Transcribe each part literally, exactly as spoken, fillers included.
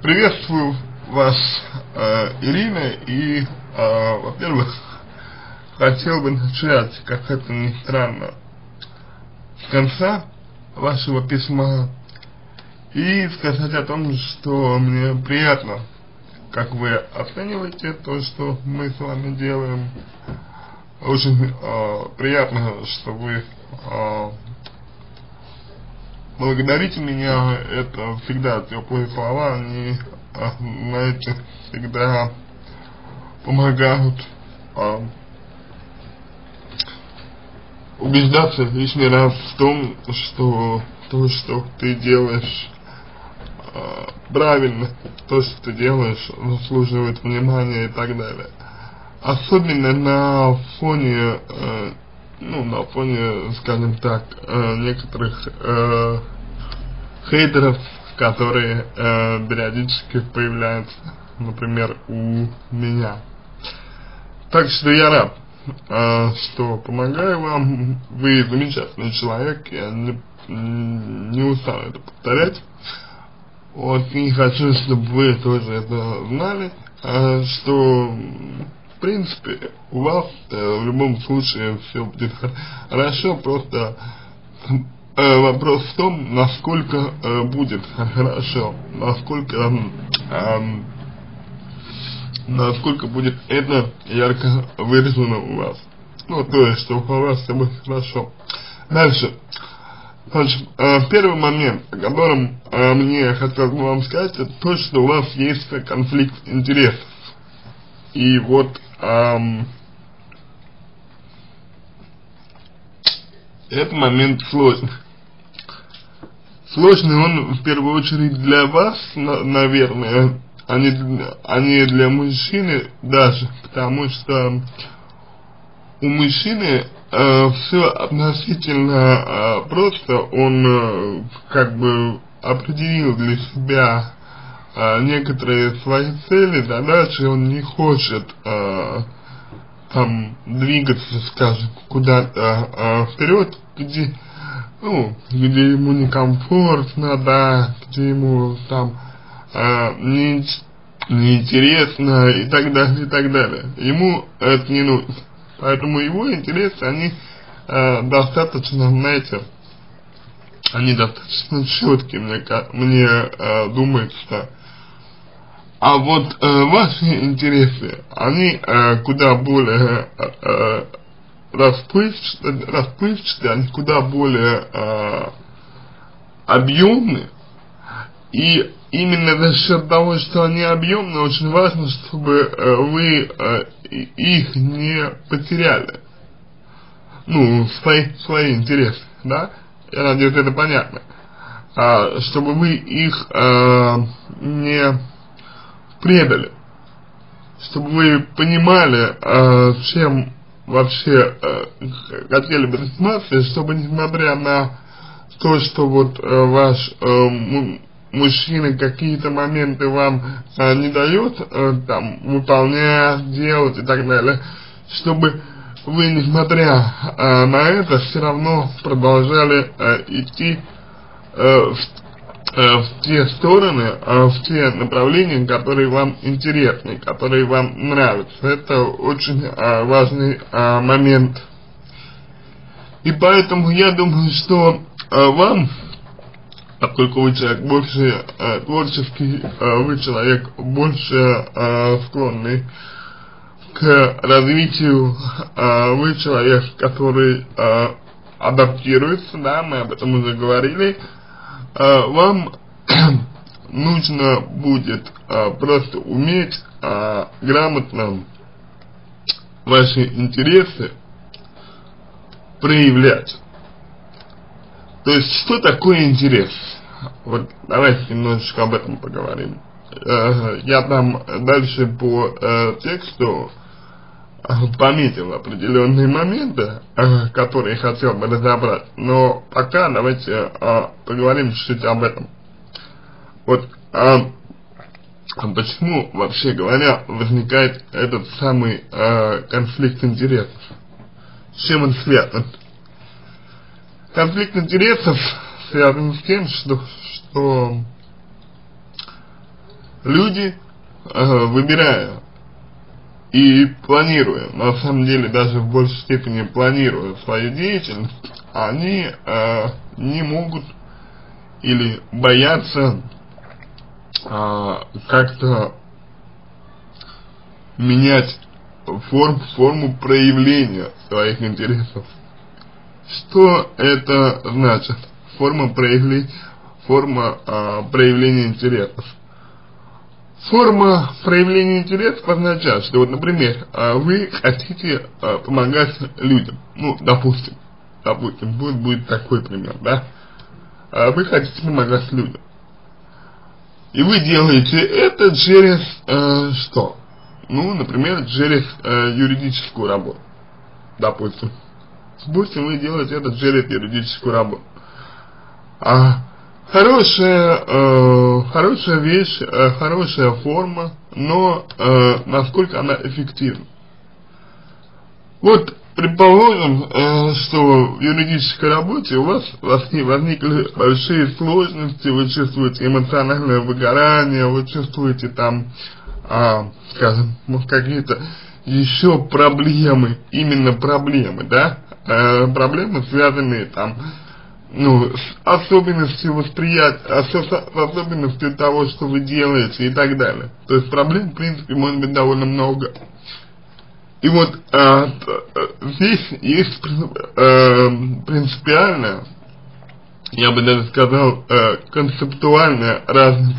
Приветствую вас, э, Ирина, и, э, во-первых, хотел бы начать, как это ни странно, с конца вашего письма и сказать о том, что мне приятно, как вы оцениваете то, что мы с вами делаем. Очень э, приятно, что вы э, благодарите меня. Это всегда теплые слова, они, знаете, всегда помогают э, убеждаться лишний раз в том, что то, что ты делаешь, э, правильно, то, что ты делаешь, заслуживает внимания и так далее. Особенно на фоне, э, ну, на фоне, скажем так, э, некоторых э, хейтеров, которые э, периодически появляются, например, у меня. Так что я рад, э, что помогаю вам. Вы замечательный человек, я не, не устану это повторять. Вот, и хочу, чтобы вы тоже это знали, э, что в принципе у вас э, в любом случае все будет хорошо, просто э, вопрос в том, насколько э, будет хорошо, насколько э, насколько будет это ярко выражено у вас. Ну, то есть, что у вас все будет хорошо. Дальше. Значит, э, первый момент, о котором э, мне хотелось бы вам сказать, это то, что у вас есть конфликт интересов. И вот эм, этот момент сложный. Сложный он в первую очередь для вас, на, наверное, а не, а не для мужчины даже, потому что у мужчины э, все относительно э, просто, он э, как бы определил для себя э, некоторые свои цели, задачи, он не хочет э, там двигаться, скажем, куда-то э, вперед, где, ну, где ему некомфортно, да, где ему там э, не, неинтересно и так далее, и так далее. Ему это не нужно. Поэтому его интересы, они э, достаточно, знаете, они достаточно четкие, мне, мне э, думается. А вот э, ваши интересы, они э, куда более э, расплывчатые, расплывчатые, они куда более э, объемны. И именно за счет того, что они объемны, очень важно, чтобы э, вы э, их не потеряли. Ну, свои, свои интересы, да? Я надеюсь, это понятно. А, чтобы вы их э, не предали. Чтобы вы понимали, э, чем вообще э, хотели бы заниматься, чтобы, несмотря на то, что вот э, ваш э, мужчина какие-то моменты вам э, не дает э, там выполнять, делать и так далее, чтобы вы, несмотря э, на это, все равно продолжали э, идти э, в, э, в те стороны, э, в те направления, которые вам интересны, которые вам нравятся. Это очень э, важный э, момент. И поэтому я думаю, что э, вам, поскольку вы человек больше э, творческий, э, вы человек больше э, склонный к развитию, э, вы человек, который э, адаптируется, да, мы об этом уже говорили, э, вам нужно будет э, просто уметь э, грамотно ваши интересы проявлять. То есть, что такое интерес? Вот давайте немножечко об этом поговорим. Э, я там дальше по э, тексту э, пометил определенные моменты, э, которые хотел бы разобрать, но пока давайте э, поговорим чуть-чуть об этом. Вот э, почему, вообще говоря, возникает этот самый э, конфликт интересов? С чем он связан? Конфликт интересов связан с тем, что, что люди, э, выбирая и планируя, на самом деле даже в большей степени планируя свою деятельность, они э, не могут или боятся э, как-то менять форм, форму проявления своих интересов. Что это значит? Форма проявления, форма э, проявления интересов. Форма проявления интересов означает, что вот, например, вы хотите помогать людям, ну, допустим, допустим, будет, будет такой пример, да, вы хотите помогать людям, и вы делаете это через э, что? Ну, например, через э, юридическую работу, допустим, допустим, вы делаете это через юридическую работу. А Хорошая, э, хорошая вещь, э, хорошая форма, но э, насколько она эффективна. Вот, предположим, э, что в юридической работе у вас возникли большие сложности, вы чувствуете эмоциональное выгорание, вы чувствуете там, э, скажем, какие-то еще проблемы, именно проблемы, да, э, проблемы, связанные там, ну, с особенностью восприятия, с особенностью того, что вы делаете и так далее. То есть проблем, в принципе, может быть довольно много. И вот а, здесь есть а, принципиальная, я бы даже сказал, а, концептуальная разница.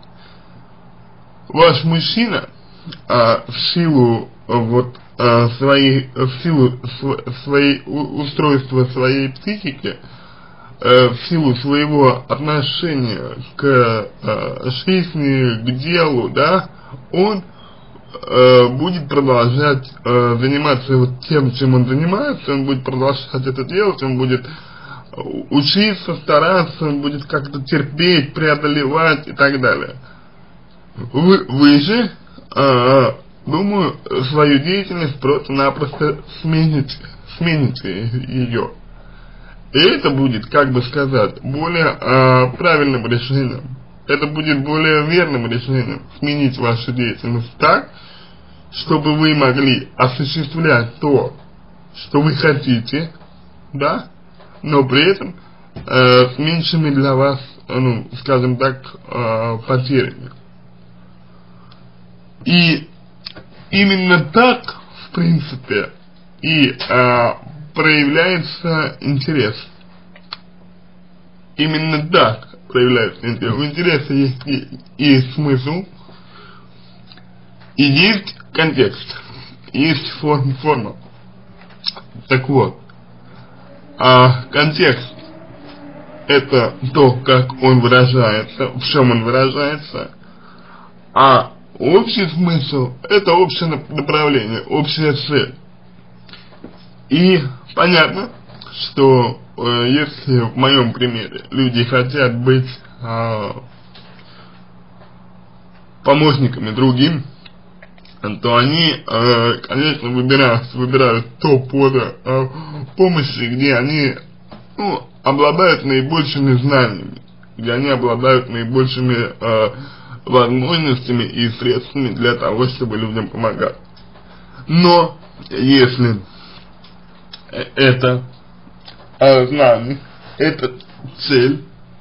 Ваш мужчина а, в силу вот а, своей, в силу своей устройства своей психики, в силу своего отношения к э, жизни, к делу, да, он э, будет продолжать э, заниматься вот тем, чем он занимается, он будет продолжать это делать, он будет учиться, стараться, он будет как-то терпеть, преодолевать и так далее. Вы, вы же, э, думаю, свою деятельность просто-напросто смените, смените ее. И это будет, как бы сказать, более э, правильным решением. Это будет более верным решением сменить вашу деятельность так, чтобы вы могли осуществлять то, что вы хотите, да, но при этом э, с меньшими для вас, ну, скажем так, э, потерями. И именно так, в принципе, и э, проявляется интерес. Именно так проявляется интерес. У интереса есть и, и смысл, и есть контекст, есть форм, форма. Так вот, а контекст — это то, как он выражается, в чем он выражается, а общий смысл — это общее направление, общая цель. И понятно, что э, если в моем примере люди хотят быть э, помощниками другим, то они, э, конечно, выбирают, выбирают то поле э, помощи, где они, ну, обладают наибольшими знаниями, где они обладают наибольшими э, возможностями и средствами для того, чтобы людям помогать. Но если это э, знание, эта цель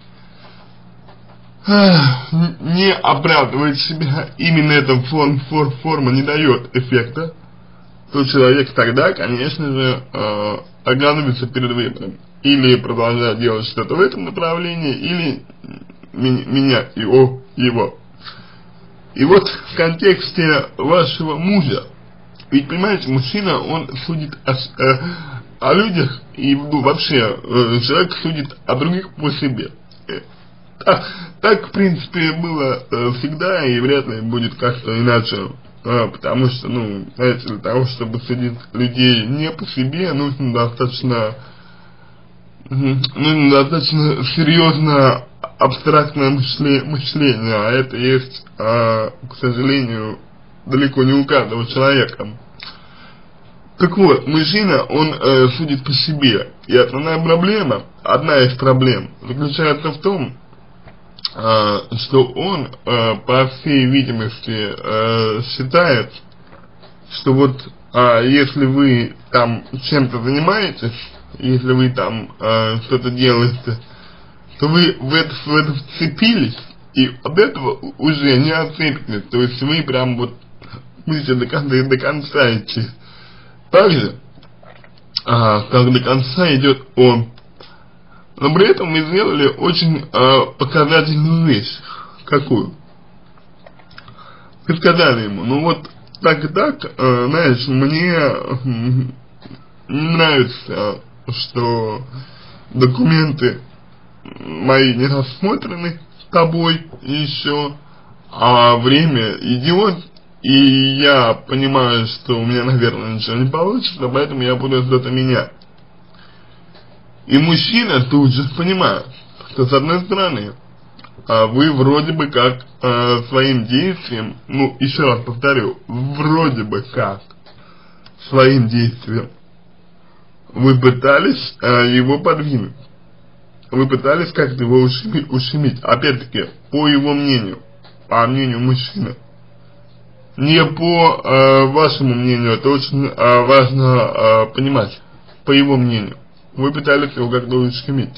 э, не оправдывает себя, именно эта форм, форм, форма не дает эффекта, то человек тогда, конечно же, э, оказывается перед выбором. Или продолжать делать что-то в этом направлении, или менять его, его. И вот в контексте вашего мужа, ведь, понимаете, мужчина, он судит о, э, о людях, и, ну, вообще, э, человек судит о других по себе. Так, так, в принципе, было э, всегда, и вряд ли будет как-то иначе, э, потому что, ну, знаете, для того, чтобы судить людей не по себе, нужно достаточно, нужно достаточно серьезно абстрактное мышление, а это есть, э, к сожалению, далеко не у каждого человека. Так вот, мужчина, он э, судит по себе, и основная проблема, одна из проблем, заключается в том, э, что он, э, по всей видимости, э, считает, что вот э, если вы там чем-то занимаетесь, если вы там э, что-то делаете, то вы в это, в это вцепились, и от этого уже не отцепитесь, то есть вы прям вот будете до конца, до конца идти. Также, а, как до конца идет он. Но при этом мы сделали очень а, показательную вещь. Какую? Мы сказали ему, ну вот так и так, а, знаешь, мне не нравится, что документы мои не рассмотрены с тобой еще, а время идет, и я понимаю, что у меня, наверное, ничего не получится, поэтому я буду что-то менять. И мужчина тут же понимает, что с одной стороны, вы вроде бы как своим действием, ну, еще раз повторю, вроде бы как своим действием вы пытались его подвинуть. Вы пытались как-то его ущемить, ущемить. Опять-таки, по его мнению, по мнению мужчины. Не по э, вашему мнению, это очень э, важно э, понимать. По его мнению. Вы пытались его как-то ущемить.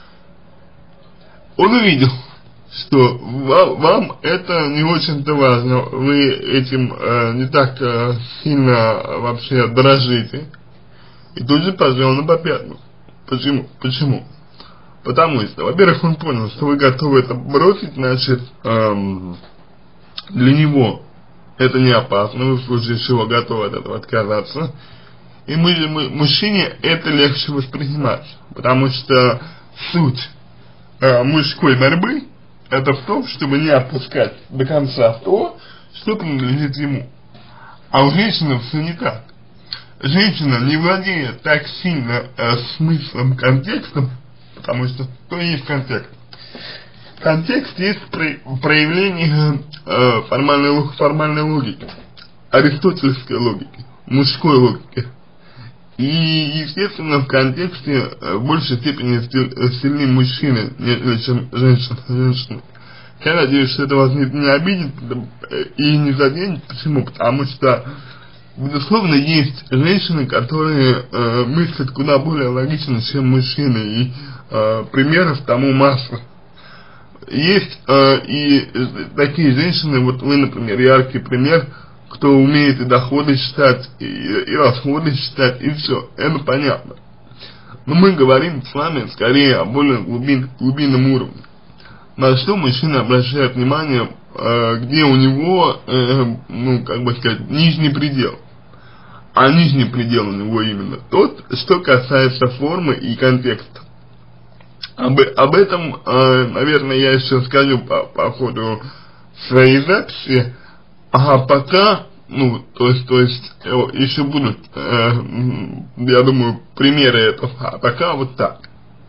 Он увидел, что вам, вам это не очень-то важно. Вы этим э, не так э, сильно вообще дорожите. И тут же пошел на попятную. Почему? Почему? Потому что, во-первых, он понял, что вы готовы это бросить, значит, эм, для него это не опасно, вы в случае чего готовы от этого отказаться. И мы, мы, мужчине это легче воспринимать, потому что суть э, мужской борьбы это в том, чтобы не отпускать до конца то, что принадлежит ему. А у женщины все не так. Женщина, не владея так сильно э, смыслом, контекстом, потому что что есть контекст? Контекст есть проявление э, формальной, формальной логики, аристотельской логики, мужской логики. И, естественно, в контексте э, в большей степени сильны мужчины, нежели чем женщины. женщины. Я надеюсь, что это вас не, не обидит и не заденет. Почему? Потому что, безусловно, есть женщины, которые э, мыслят куда более логично, чем мужчины, и э, примеров тому масса. Есть э, и такие женщины, вот вы, например, яркий пример, кто умеет и доходы считать, и, и расходы считать, и все, это понятно. Но мы говорим с вами скорее о более глубин, глубинном уровне. На что мужчина обращает внимание, э, где у него, э, ну, как бы сказать, нижний предел. А нижний предел у него именно тот, что касается формы и контекста. Об, об этом, э, наверное, я еще скажу по, по ходу своей записи, а пока, ну, то есть, то есть, еще будут, э, я думаю, примеры этого, а пока вот так.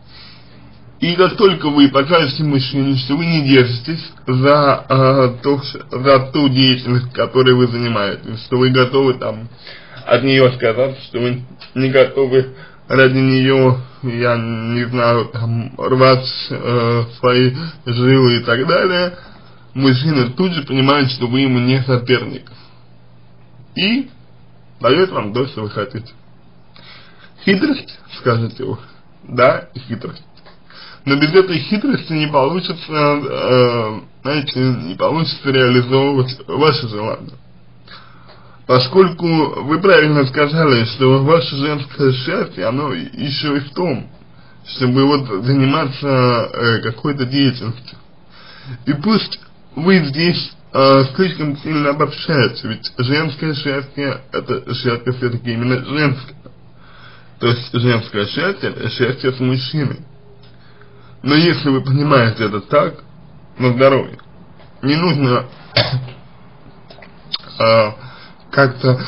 И как только вы покажете мужчине, что вы не держитесь за, э, то, за ту деятельность, которой вы занимаетесь, что вы готовы там от нее отказаться, что вы не готовы ради нее, я не знаю, там, рвать э, свои жилы и так далее, мужчина тут же понимает, что вы ему не соперник. И дает вам то, что вы хотите. Хитрость, скажете вы. Да, хитрость. Но без этой хитрости не получится, э, знаете, не получится реализовывать ваши желания. Поскольку вы правильно сказали, что ваше женское счастье, оно еще и в том, чтобы вот заниматься э, какой-то деятельностью. И пусть вы здесь э, слишком сильно обобщаете, ведь женское счастье, это счастье все-таки именно женское. То есть женское счастье, это счастье с мужчиной. Но если вы понимаете это так, на здоровье, не нужно э, как-то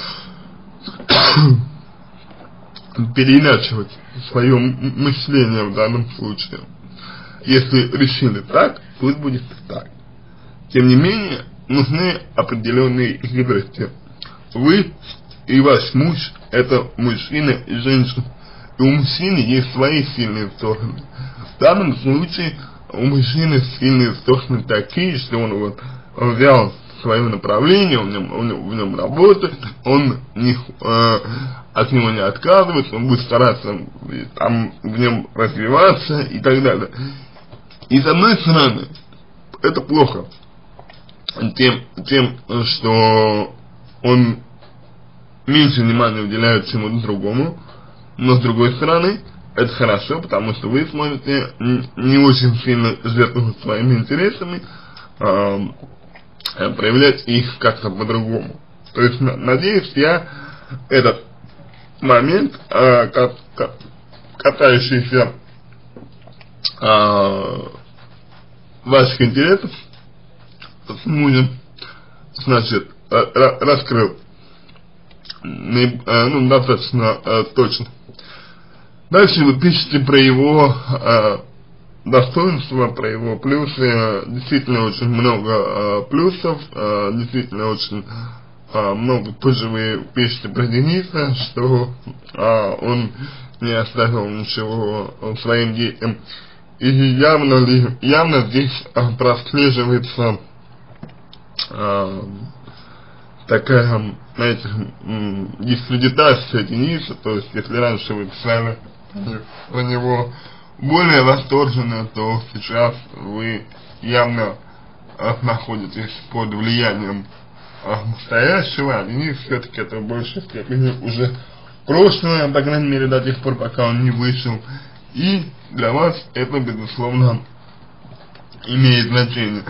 переиначивать свое мышление в данном случае. Если решили так, пусть будет так. Тем не менее, нужны определенные хитрости. Вы и ваш муж — это мужчина и женщина. И у мужчины есть свои сильные стороны. В данном случае у мужчины сильные стороны такие, что он вот взял свое направление, он в нем, он в нем работает, он не, э, от него не отказывается, он будет стараться там в нем развиваться и так далее. И с одной стороны, это плохо тем, тем, что он меньше внимания уделяет чему-то другому, но с другой стороны, это хорошо, потому что вы сможете не очень сильно жертвовать своими интересами, э, проявлять их как-то по-другому. То есть, надеюсь, я этот момент, э, как, как, касающийся э, ваших интересов с мужем, значит, э, раскрыл э, ну, достаточно э, точно. Дальше вы пишете про его э, достоинства, про его плюсы. Действительно очень много э, плюсов, э, действительно очень э, много позже вы пишете про Дениса, что э, он не оставил ничего своим детям. И явно, ли, явно здесь э, прослеживается э, такая, знаете, дискредитация Дениса. То есть, если раньше вы писали про него более восторженно, то сейчас вы явно э, находитесь под влиянием э, настоящего, а Денис все-таки это в большей степени уже прошлое, по крайней мере до тех пор, пока он не вышел, и для вас это безусловно имеет значение.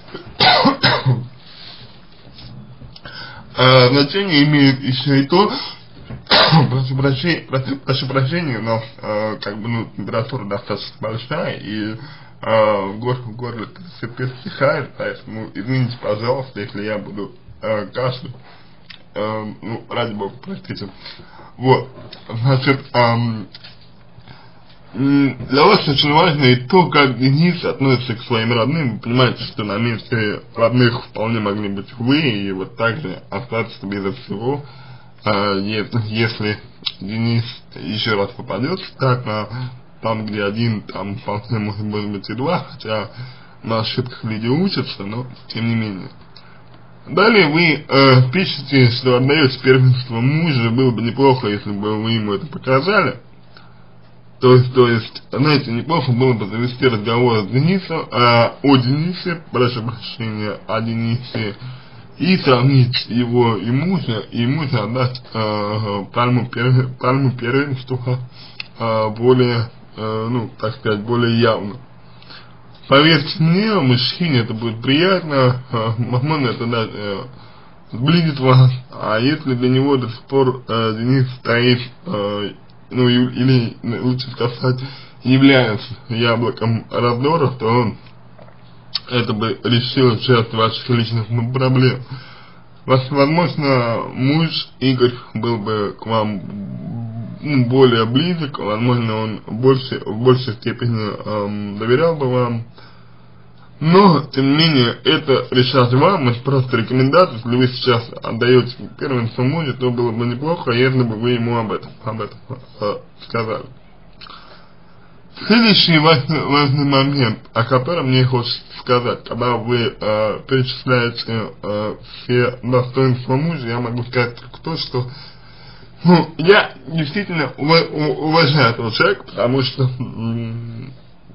э, значение имеет еще и то, прошу прощения, прошу, прошу прощения, но э, как бы, ну, температура достаточно большая, и э, гор, горло пересыхает, поэтому извините, пожалуйста, если я буду э, кашлять, э, ну, ради бога, простите. Вот, значит, эм, для вас очень важно и то, как Денис относится к своим родным. Вы понимаете, что на месте родных вполне могли быть вы, и вот так же остаться безо всего. Если Денис еще раз попадется так, на, там где один, там вполне может быть и два, хотя на ошибках люди учатся, но тем не менее. Далее вы э, пишете, что отдаете первенство мужу, было бы неплохо, если бы вы ему это показали. То есть, то есть, знаете, неплохо было бы завести разговор с Денисом, э, о Денисе, прошу прощения, о Денисе, и сравнить его и мужа, и мужа отдать э, пальму, пер, пальму первенства э, более, э, ну, так сказать, более явно. Поверьте мне, мужчине это будет приятно, э, возможно, это даже э, сблизит вас, а если для него до сих пор э, Денис стоит, э, ну, и, или, лучше сказать, является яблоком раздоров, то он это бы решило часть ваших личных проблем. Возможно, муж Игорь был бы к вам, ну, более близок, возможно, он больше, в большей степени эм, доверял бы вам. Но, тем не менее, это решать вам, это просто рекомендация. Если вы сейчас отдаете первенство мужу, то было бы неплохо, если бы вы ему об этом, об этом э, сказали. Следующий важный, важный момент, о котором мне хочется сказать, когда вы э, перечисляете э, все достоинства мужа, я могу сказать только то, что, ну, я действительно уважаю этого человека, потому что, ну,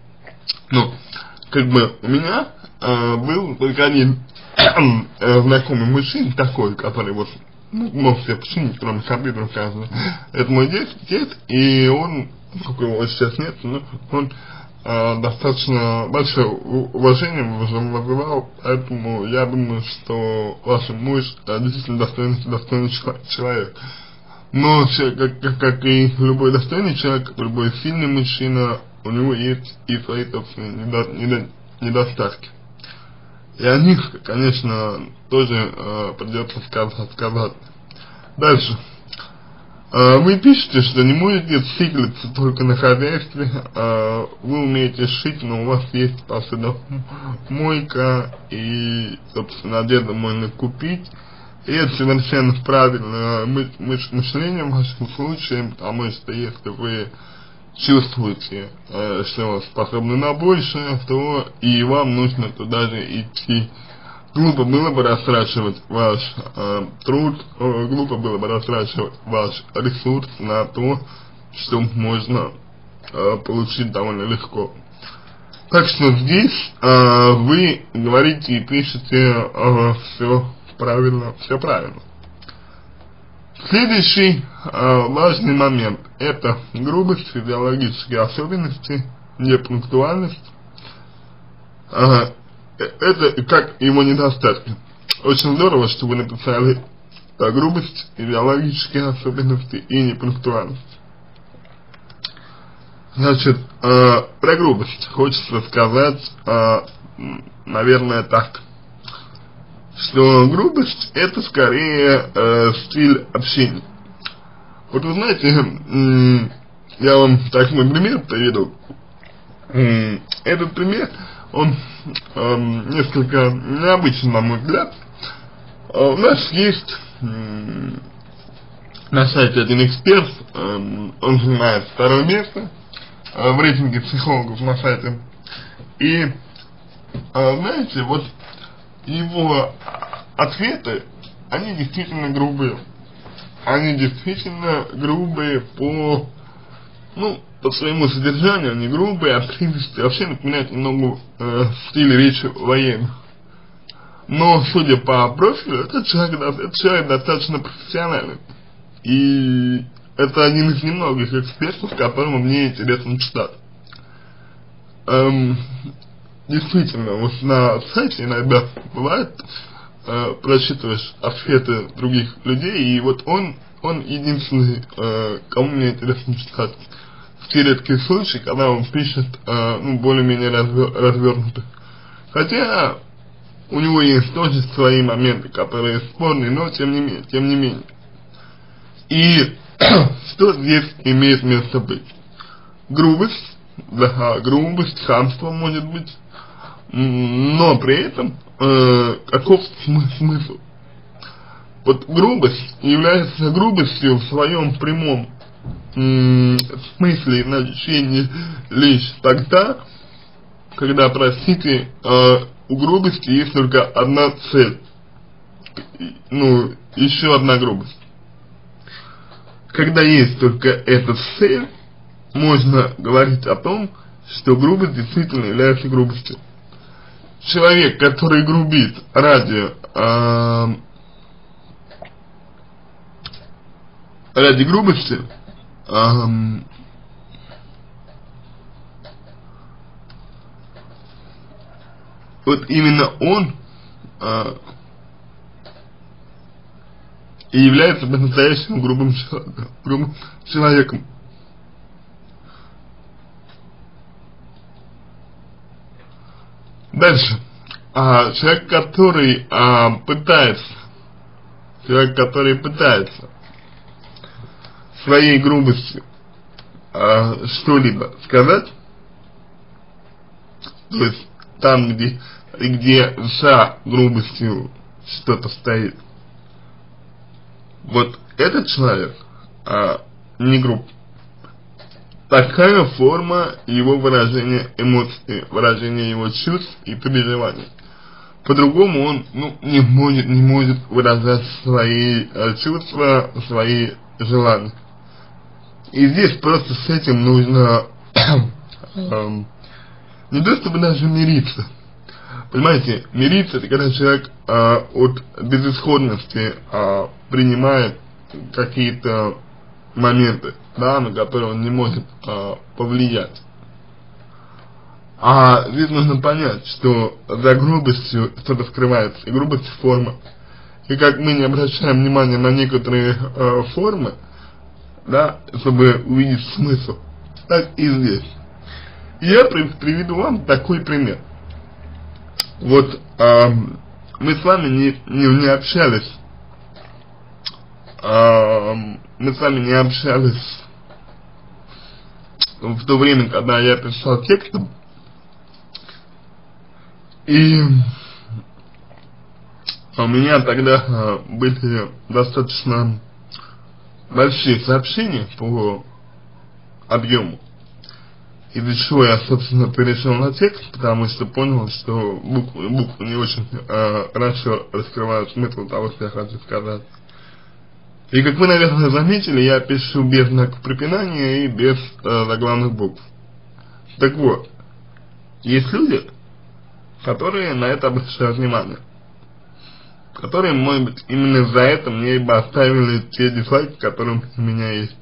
как бы у меня э, был только один э, знакомый мужчина такой, который вот, ну, мог себе починить, кроме компьютера, кажется. Это мой дед, дед, и он, сколько его сейчас нет, но он э, достаточно большое уважение вызывал, поэтому я думаю, что ваш муж э, действительно достойный, достойный человек. Но, как, как, как и любой достойный человек, любой сильный мужчина, у него есть и свои собственные недо, недо, недостатки. И о них, конечно, тоже э, придется сказать, сказать. Дальше. Э, вы пишете, что не можете циклиться только на хозяйстве, э, вы умеете шить, но у вас есть посудомойка и, собственно, одежду можно купить. И это совершенно правильное мышление в вашем случае, потому что если вы чувствуете, э, что вы способны на большее, то и вам нужно туда же идти. Глупо было бы растрачивать ваш э, труд, э, глупо было бы растрачивать ваш ресурс на то, что можно э, получить довольно легко. Так что здесь э, вы говорите и пишете э, все правильно, все правильно. Следующий э, важный момент — это грубость, физиологические особенности, непунктуальность. Э, это как его недостатки. Очень здорово, что вы написали э, грубость, физиологические особенности и непунктуальность. Значит, э, про грубость хочется сказать, э, наверное, так, что грубость — это скорее э, стиль общения. Вот вы знаете, э, я вам такой пример приведу. Э, этот пример, он э, несколько необычный, на мой взгляд. Э, у нас есть э, на сайте один эксперт, э, он занимает второе место в рейтинге психологов на сайте. И, знаете, вот его ответы, они действительно грубые. Они действительно грубые по, ну, по своему содержанию, они грубые, отрывистые, вообще напоминают немного э, стиль речи военных. Но, судя по профилю, этот человек, этот человек достаточно профессиональный. И это один из немногих экспертов, которому мне интересно читать. Эм, действительно, вот на сайте иногда бывает, э, прочитываешь ответы других людей, и вот он, он единственный, э, кому мне интересно читать. В те редкие случаи, когда он пишет, э, ну, более-менее развер, развернуто. Хотя у него есть тоже свои моменты, которые спорные, но тем не менее, тем не менее. И что здесь имеет место быть? Грубость, да, грубость, хамство может быть, но при этом э, каков смысл? Вот грубость является грубостью в своем прямом э, смысле и значении лишь тогда, когда, простите, э, у грубости есть только одна цель, ну, еще одна грубость. Когда есть только эта цель, можно говорить о том, что грубость действительно является грубостью. Человек, который грубит ради, э, ради грубости, э, вот именно он э, и является по-настоящему грубым, грубым человеком. Дальше. А, человек, который а, пытается, человек, который пытается своей грубостью а, что-либо сказать, то есть там, где, где за грубостью что-то стоит, вот этот человек а, не груб. Такая форма его выражения эмоций, выражения его чувств и переживаний. По-другому он, ну, не может, не может выражать свои а, чувства, свои желания. И здесь просто с этим нужно э, не то чтобы даже мириться. Понимаете, мириться — это когда человек э, от безысходности э, принимает какие-то моменты, да, на которые он не может э, повлиять. А здесь нужно понять, что за грубостью что-то скрывается, и грубость — форма. И как мы не обращаем внимания на некоторые э, формы, да, чтобы увидеть смысл, так и здесь. И я приведу вам такой пример. Вот э, мы с вами не, не, не общались, э, мы с вами не общались в то время, когда я писал текстом, и у меня тогда э, были достаточно большие сообщения по объему. из-за чего я, собственно, перешел на текст, потому что понял, что буквы, буквы не очень э, хорошо раскрывают смысл того, что я хочу сказать. И как вы, наверное, заметили, я пишу без знаков препинания и без э, заглавных букв. Так вот, есть люди, которые на это обращают внимание, которые, может быть, именно за это мне бы оставили те дизлайки, которые у меня есть.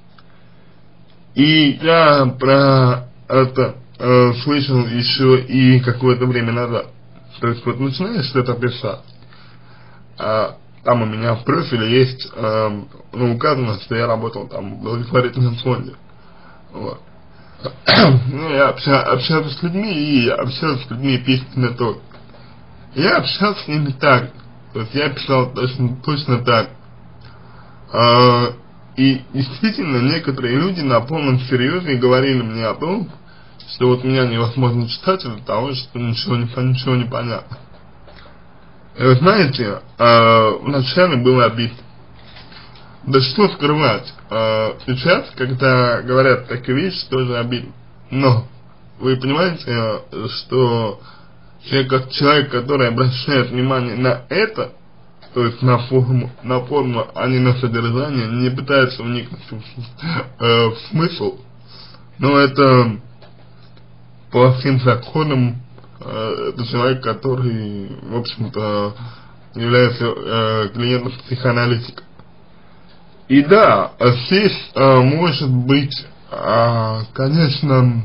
И я про это э, слышал еще и какое-то время назад. То есть вот начинаешь что-то писать, а там у меня в профиле есть, э, ну, указано, что я работал там в благотворительном фонде. Вот. Ну, я обща, общался с людьми и общался с людьми письменно тоже. Я общался с ними так. То есть я писал точно, точно так. А, и действительно некоторые люди на полном серьезе говорили мне о том, что вот меня невозможно читать из-за того, что ничего не, ничего не понятно. И вы знаете, а, вначале было обидно. Да что скрывать, а, сейчас, когда говорят такие вещи, тоже обидно. Но вы понимаете, что человек, как человек, который обращает внимание на это, то есть на форму, на форму, а не на содержание, не пытается вникнуть в, э, в смысл, но это по всем законам э, это человек, который, в общем-то, является э, клиентом психоаналитика. И да, здесь э, может быть, э, конечно,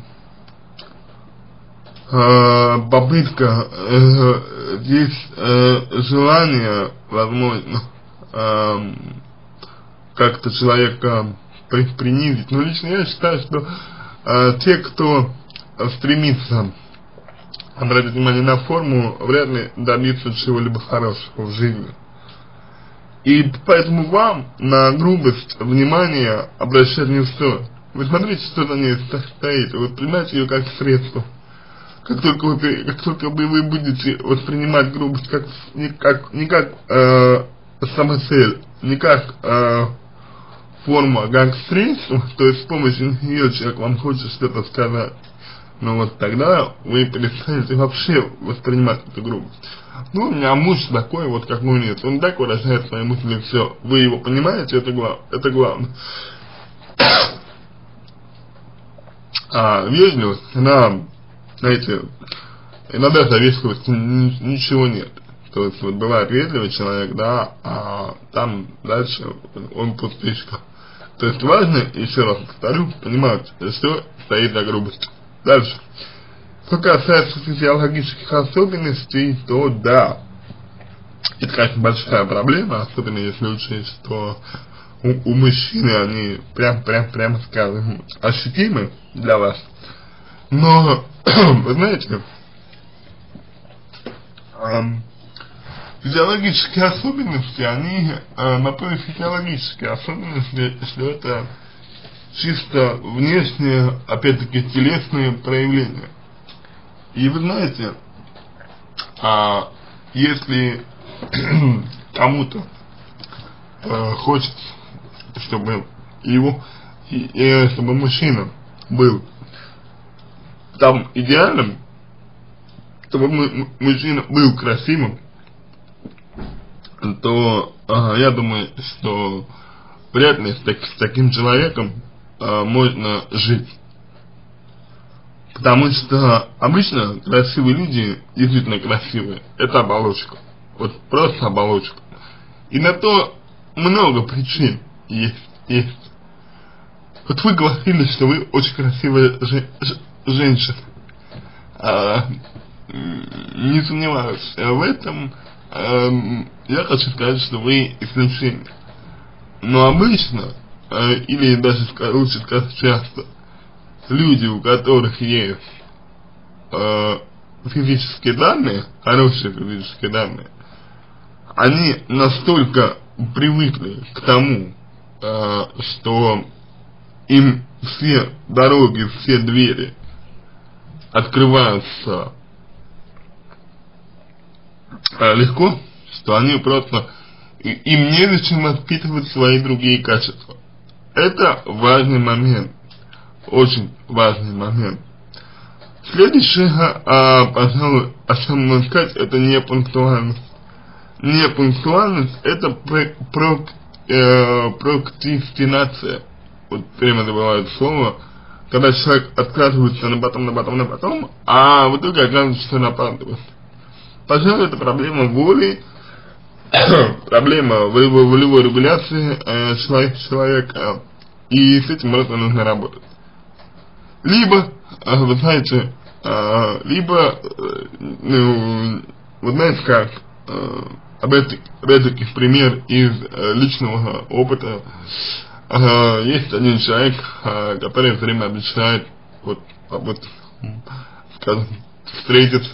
э, попытка, э, здесь э, желание, возможно, э, как-то человека принизить. Но лично я считаю, что э, те, кто стремится обратить внимание на форму, вряд ли добиться чего-либо хорошего в жизни. И поэтому вам на грубость внимания обращать не стоит. Вы смотрите, что за ней стоит, вы воспринимаете ее как средство. Как только вы, как только вы будете воспринимать грубость как, не как, не как э, самоцель, не как э, форма, а как средство, то есть с помощью нее человек вам хочет что-то сказать, но вот тогда вы перестанете вообще воспринимать эту грубость. Ну, у меня муж такой, вот как мой нет, он так выражает свои мысли, все, вы его понимаете, это, глав, это главное. А вежливость, она, знаете, иногда за вежливостью ничего нет. То есть вот бывает вежливый человек, да, а там дальше он пустышка. То есть важно, еще раз повторю, понимать, что стоит за грубостью. Дальше. Что касается физиологических особенностей, то да, это, конечно, большая проблема, особенно если учесть, что у, у мужчины они прям, прям, прямо скажем, ощутимы для вас. Но, вы знаете, эм, физиологические особенности, они э, на то и физиологические особенности, что это чисто внешние, опять-таки, телесные проявления. И вы знаете, а, если кому-то э, хочется, чтобы его, и, и, чтобы мужчина был там идеальным, чтобы мужчина был красивым, то э, я думаю, что вряд ли с, так, с таким человеком э, можно жить. Потому что обычно красивые люди, действительно красивые, это оболочка. Вот просто оболочка. И на то много причин есть. есть. Вот вы говорили, что вы очень красивая же, ж, женщина. А, не сомневаюсь в этом. А, я хочу сказать, что вы исключение. Но обычно, а, или даже лучше сказать часто, люди, у которых есть э, физические данные, хорошие физические данные, они настолько привыкли к тому, э, что им все дороги, все двери открываются э, легко, что они просто, им незачем воспитывать свои другие качества. Это важный момент. очень важный момент. Следующее, а, пожалуй, о чем нужно сказать, это непунктуальность. Непунктуальность — это про, про, э, прокрастинация. Вот прямо забывают слово, когда человек откладывается на потом, на потом, на потом, а в итоге оказывается, что он опаздывает. Пожалуй, это проблема воли, проблема волевой, волевой регуляции э, человека, и с этим просто нужно работать. Либо, э, вы знаете, э, либо, э, ну, вы знаете как, э, опять-таки пример из э, личного опыта. Uh, есть один человек, uh, который все время обещает, вот, вот, скажем, встретиться,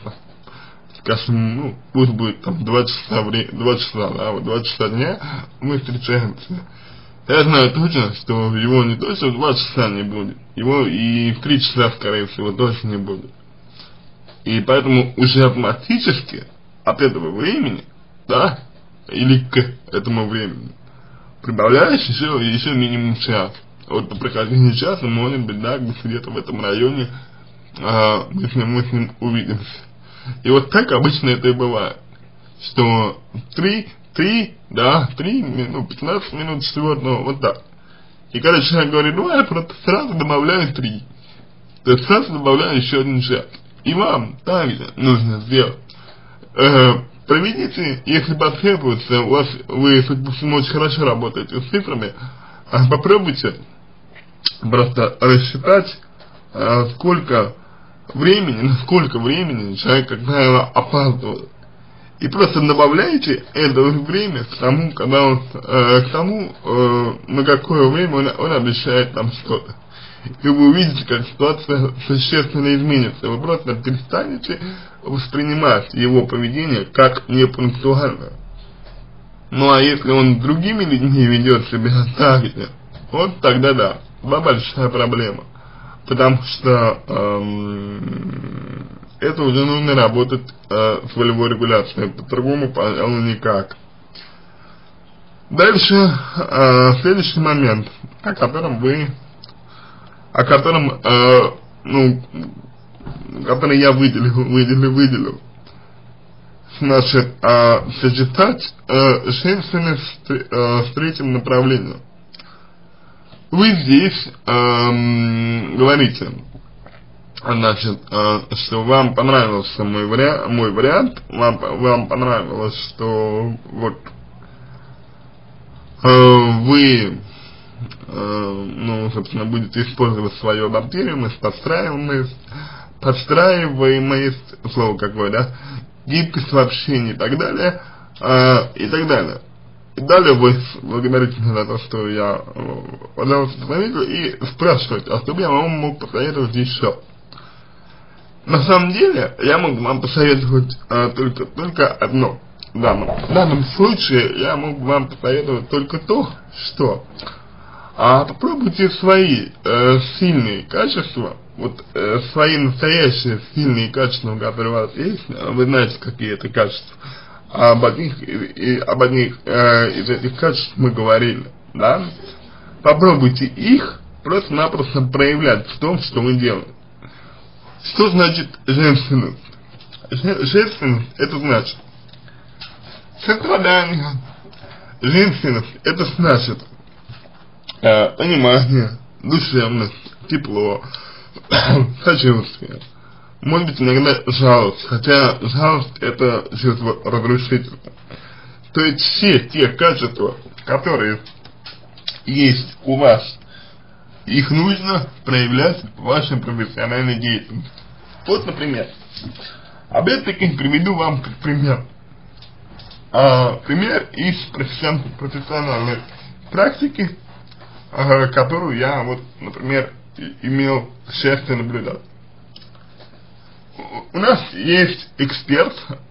скажем, ну, пусть будет там два часа, два часа, да, вот два часа дня, мы встречаемся. Я знаю точно, что его не то, что в два часа не будет, его и в три часа, скорее всего, точно не будет. И поэтому уже автоматически от этого времени, да, или к этому времени, прибавляешь еще, еще минимум час. Вот по прохождении часа, может быть, да, где-то в этом районе а, мы, с ним, мы с ним увидимся. И вот так обычно это и бывает. Что три, три, да, три, ну, пятнадцать минут всего, ну, вот так. И когда человек говорит, ну, я просто сразу добавляю три. То есть сразу добавляю еще один час. И вам также нужно сделать. Э, Проведите, если потребуется, у вас, вы, судя по всему, очень хорошо работаете с цифрами, а попробуйте просто рассчитать, а, сколько времени, на сколько времени человек, как правило, опаздывает. И просто добавляйте это время к тому, когда он, э, к тому, э, на какое время он, он обещает там что-то. И вы увидите, как ситуация существенно изменится. Вы просто перестанете воспринимать его поведение как непунктуальное. Ну а если он с другими людьми ведет себя так же, вот тогда да, была большая проблема. Потому что эм, это уже нужно работать э, с волевой регуляцией, по-другому, пожалуй, никак. Дальше, э, следующий момент, о котором вы о котором, э, ну, который я выделил, выделил, выделил. Значит, э, сочетать э, женственность с, э, с третьим направлением. Вы здесь э, говорите, значит, э, что вам понравился мой вариант, мой вариант, вам, вам понравилось, что вот э, вы ну, собственно, будете использовать свою адаптируемость, подстраиваемость, подстраиваемость, слово какое, да, гибкость в общении и так далее, э, и так далее. И далее вы благодарите меня за то, что я, пожалуйста, заметил, и спрашиваете, а что бы я вам мог посоветовать еще? На самом деле, я могу вам посоветовать э, только, только одно. В данном, в данном случае я могу вам посоветовать только то, что А попробуйте свои э, сильные качества, вот э, свои настоящие сильные качества, которые у вас есть, вы знаете, какие это качества, об одних, и, и, об одних э, из этих качеств мы говорили, да? Попробуйте их просто-напросто проявлять в том, что вы делаете. Что значит женственность? Женственность — это значит сострадание. Женственность — это значит понимание, душевность, тепло, сочувствие. Может быть, иногда жалость, хотя жалость — это чувство разрушительное. То есть все те качества, которые есть у вас, их нужно проявлять в вашей профессиональной деятельности. Вот, например, опять-таки приведу вам как пример. А, пример из профессиональной практики, которую я, вот, например, имел счастье наблюдать. У нас есть эксперт,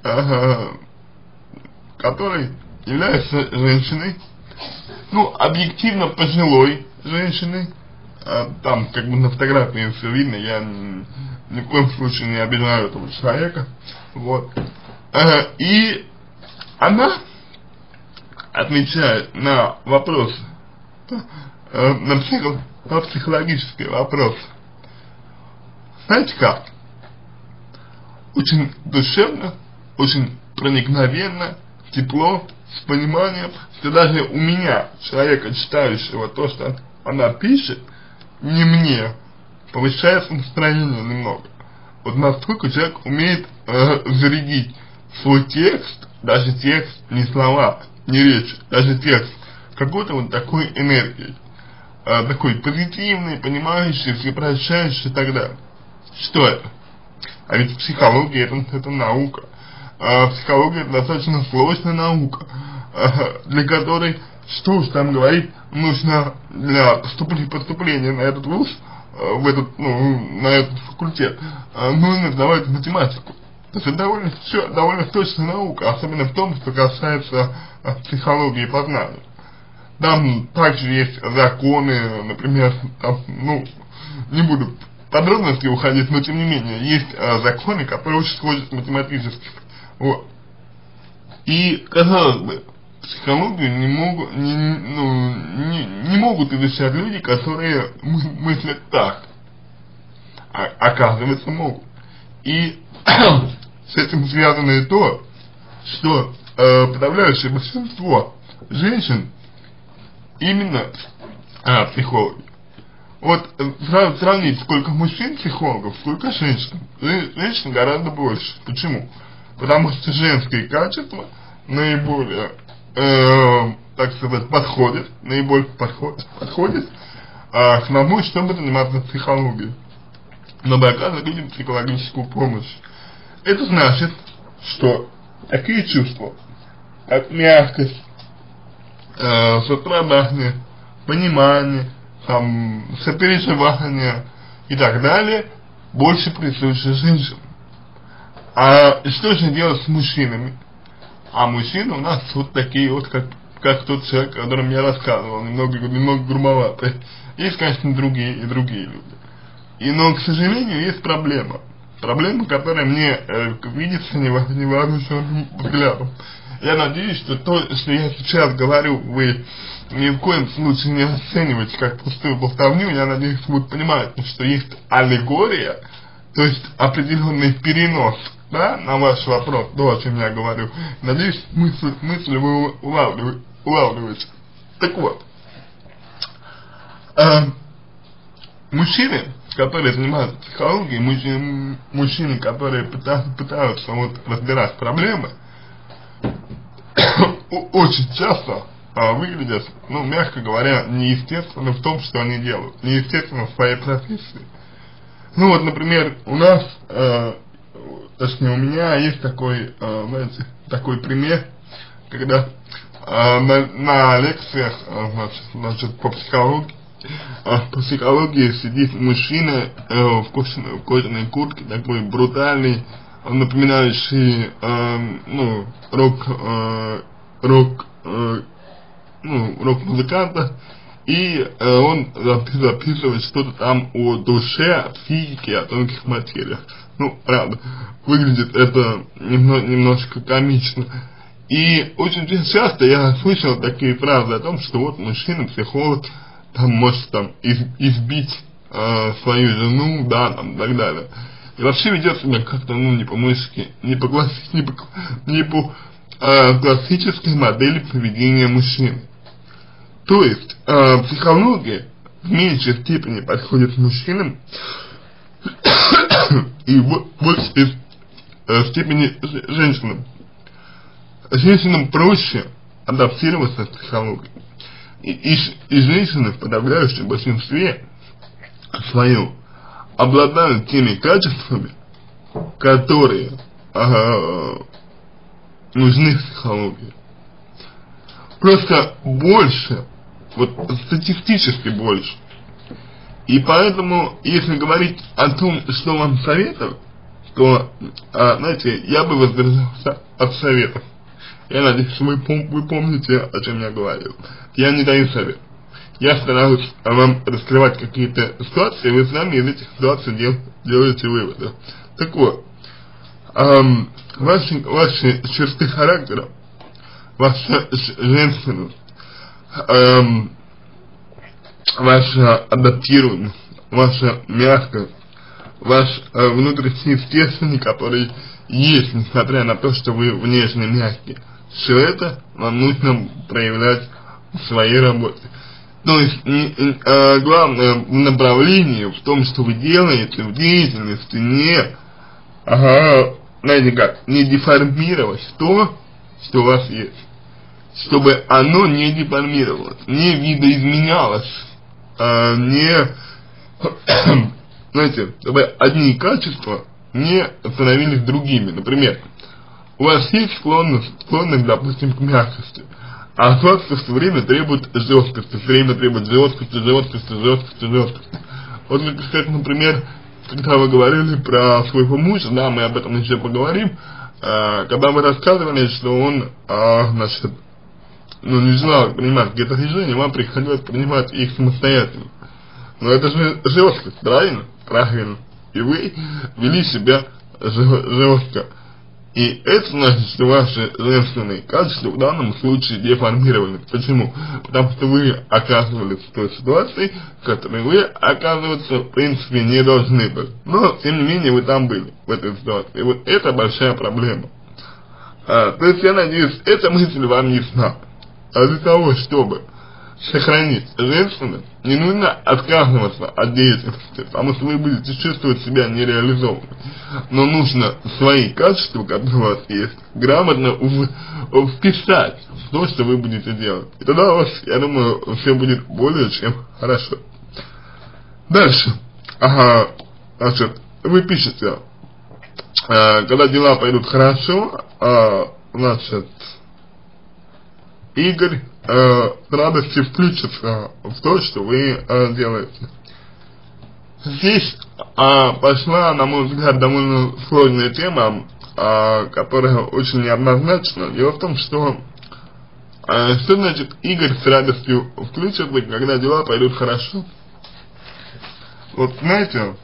который является женщиной, ну, объективно пожилой женщиной, там, как бы на фотографии все видно, я ни, ни в коем случае не обижаю этого человека, вот, и она отвечает на вопросы, на, на психологические вопросы. Знаете как? Очень душевно, очень проникновенно, тепло, с пониманием, что даже у меня, человека, читающего то, что она пишет, не мне, повышается настроение немного. Вот настолько человек умеет э, зарядить свой текст, даже текст, не слова, не речь, даже текст, какой-то вот такой энергией, э, такой позитивный, понимающий, всепрощающий и так далее. Что это? А ведь психология это, это наука. А психология это достаточно сложная наука, а, для которой, что уж там говорить, нужно для поступления, поступления на этот вуз, а, в этот, ну, на этот факультет, а, нужно сдавать математику. То есть это довольно, все, довольно точная наука, особенно в том, что касается а, психологии познания. Там также есть законы, например, там, ну, не буду подробности уходить, но тем не менее, есть а, законы, которые очень схожи с математическими. Вот. И, казалось бы, психологию не могут, не, ну, не, не могут изучать люди, которые мы, мыслят так. А, оказывается, могут. И с этим связано и то, что э, подавляющее большинство женщин именно а, психологи. Вот сразу сравнить, сколько мужчин-психологов, сколько женщин. Женщин гораздо больше. Почему? Потому что женские качества наиболее, э, так сказать, подходят, наиболее подходят, подходят э, к тому, чтобы заниматься психологией, чтобы оказывать людям психологическую помощь. Это значит, что такие чувства, как мягкость, э, сострадание, понимание, там, сопереживание и так далее, больше присущи женщинам. А что же делать с мужчинами? А мужчины у нас вот такие вот, как, как тот человек, о котором я рассказывал, немного, немного грубоватые. Есть, конечно, другие и другие люди. И, но, к сожалению, есть проблема. Проблема, которая мне э, видится невооруженным взглядом. Я надеюсь, что то, что я сейчас говорю, вы ни в коем случае не оцениваете как пустую болтовню. Я надеюсь, вы понимаете, что есть аллегория, то есть определенный перенос, да, на ваш вопрос, то, о чем я говорю. Надеюсь, мысль, мысль вы улавливаете, улавливаете. Так вот, э, мужчины, которые занимаются психологией, мужчины, мужчины которые пытаются, пытаются вот разбирать проблемы, очень часто а, выглядят, ну, мягко говоря, неестественно в том, что они делают, неестественно в своей профессии. Ну вот, например, у нас, э, точнее у меня есть такой, э, знаете, такой пример, когда э, на, на лекциях, э, значит, значит, по психологии, э, по психологии сидит мужчина э, в кожаной, в кожаной куртке, такой брутальный, напоминающий, э, ну, рок, э, рок, э, ну, рок-музыканта, и э, он записывает что-то там о душе, о психике, о тонких материях. Ну, правда, выглядит это немно, немножко комично. И очень часто я слышал такие фразы о том, что вот мужчина-психолог там может там из, избить э, свою жену, да, там, и так далее. И вообще ведет себя как-то, ну, не по-мужски, не по, класс, не по, не по э, классической модели поведения мужчины. То есть, э, психология в меньшей степени подходит мужчинам и в большей э, степени женщинам. Женщинам проще адаптироваться к психологии. И, и, и женщины в подавляющем большинстве своем обладают теми качествами, которые э, нужны в психологии. Просто больше, вот статистически больше. И поэтому, если говорить о том, что вам советовать, то, а, знаете, я бы воздержался от советов. Я надеюсь, вы, пом вы помните, о чем я говорил. Я не даю совет. Я стараюсь вам раскрывать какие-то ситуации, и вы сами из этих ситуаций дел делаете выводы. Так вот, эм, ваши, ваши черты характера, ваша женственность, эм, ваша адаптируемость, ваша мягкость, ваш э, внутренний естественный, который есть, несмотря на то, что вы внешне мягкие. Все это вам нужно проявлять в своей работе. То есть, не, э, главное в направлении, в том, что вы делаете, в деятельности, не, ага, знаете как, не деформировать то, что у вас есть. Чтобы оно не деформировалось, не видоизменялось, э, не, знаете, чтобы одни качества не становились другими. Например, у вас есть склонность, склонность, допустим, к мягкости, а от вас все время требует жесткости, все время требует жесткости, жесткости, жесткости, жесткости. Вот, кстати, например, когда вы говорили про своего мужа, да, мы об этом еще поговорим, э, когда вы рассказывали, что он, э, значит, ну, не знал принимать какие-то решения, вам приходилось принимать их самостоятельно. Но это же жесткость, правильно? Правильно. И вы вели себя жестко. И это значит, что ваши женственные качества в данном случае деформированы. Почему? Потому что вы оказывались в той ситуации, в которой вы, оказываться, в принципе, не должны быть. Но, тем не менее, вы там были, в этой ситуации. И вот это большая проблема. А, то есть, я надеюсь, эта мысль вам ясна. А для того, чтобы сохранить женственность, не нужно отказываться от деятельности, потому что вы будете чувствовать себя нереализованным. Но нужно свои качества, которые у вас есть, грамотно вписать в то, что вы будете делать. И тогда у вас, я думаю, все будет более чем хорошо. Дальше. Ага, значит, вы пишете, э, когда дела пойдут хорошо, э, значит, Игорь э, с радостью включится в то, что вы э, делаете. Здесь э, пошла, на мой взгляд, довольно сложная тема, э, которая очень неоднозначна. Дело в том, что э, что значит Игорь с радостью включится, когда дела пойдут хорошо? Вот знаете,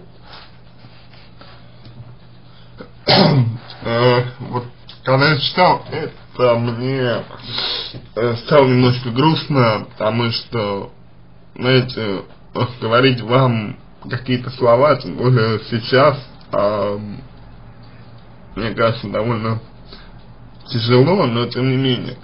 э, вот когда я читал это, мне э, стало немножко грустно, потому что, знаете, говорить вам какие-то слова, тем более сейчас, э, мне кажется, довольно тяжело, но тем не менее.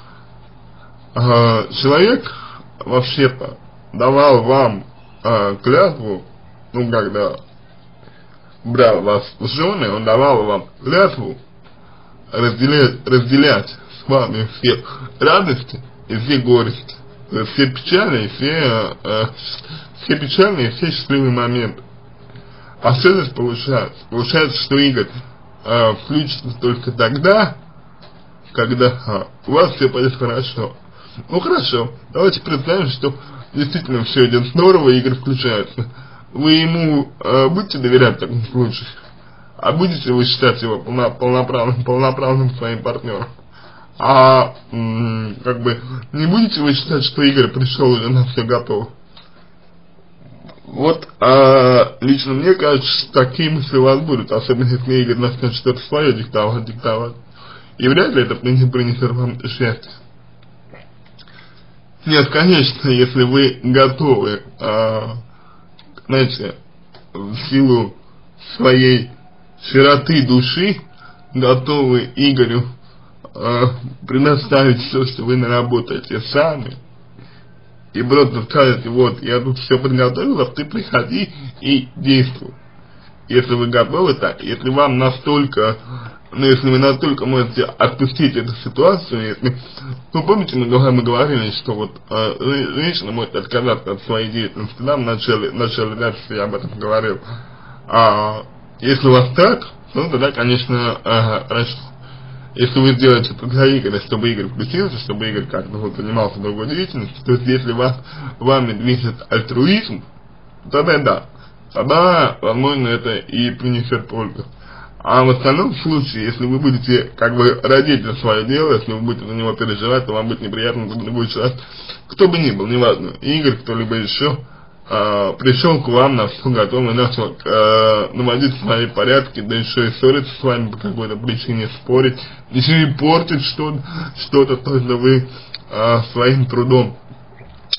Э, человек вообще-то давал вам э, клятву, ну, когда брал вас в жены, он давал вам клятву разделять, разделять с вами все радости и все горести, все печали и все, э, все печальные и все счастливые моменты. А что здесь получается? Получается, что Игорь э, включится только тогда, когда э, у вас все пойдет хорошо. Ну хорошо, давайте представим, что действительно все идет здорово, Игорь включается. Вы ему э, будете доверять в таком случае? А будете вы считать его полно, полноправным, полноправным своим партнером? А м, как бы не будете вы считать, что Игорь пришел уже на все готово? Вот а, лично мне кажется, что такие мысли у вас будут, особенно если Игорь начнет что-то свое диктовать, диктовать. И вряд ли это принесет вам счастье. Нет, конечно, если вы готовы, а, знаете, в силу своей широты души, готовы Игорю э, предоставить все, что вы наработаете сами, и просто скажете: вот, я тут все подготовила, ты приходи и действуй. Если вы готовы так, если вам настолько, ну, если вы настолько можете отпустить эту ситуацию, если, ну, помните, мы, мы говорили, что вот э, женщина может отказаться от своей деятельности, да, в начале, в начале дальше я об этом говорил. А, если у вас так, ну, тогда, конечно, ага, хорошо. Если вы сделаете это для Игоря, чтобы Игорь включился, чтобы Игорь как-то вот занимался другой деятельностью, то есть если вас, вами движет альтруизм, тогда да, тогда, возможно, это и принесет пользу. А в остальном случае, если вы будете как бы родить за свое дело, если вы будете за него переживать, то вам будет неприятно за другой человек, кто бы ни был, неважно, Игорь, кто-либо еще, Uh, пришел к вам на все готово и начал uh, наводить свои порядки, да еще и ссориться с вами по какой-то причине, спорить, еще и портить что-то, что-то, то, что вы uh, своим трудом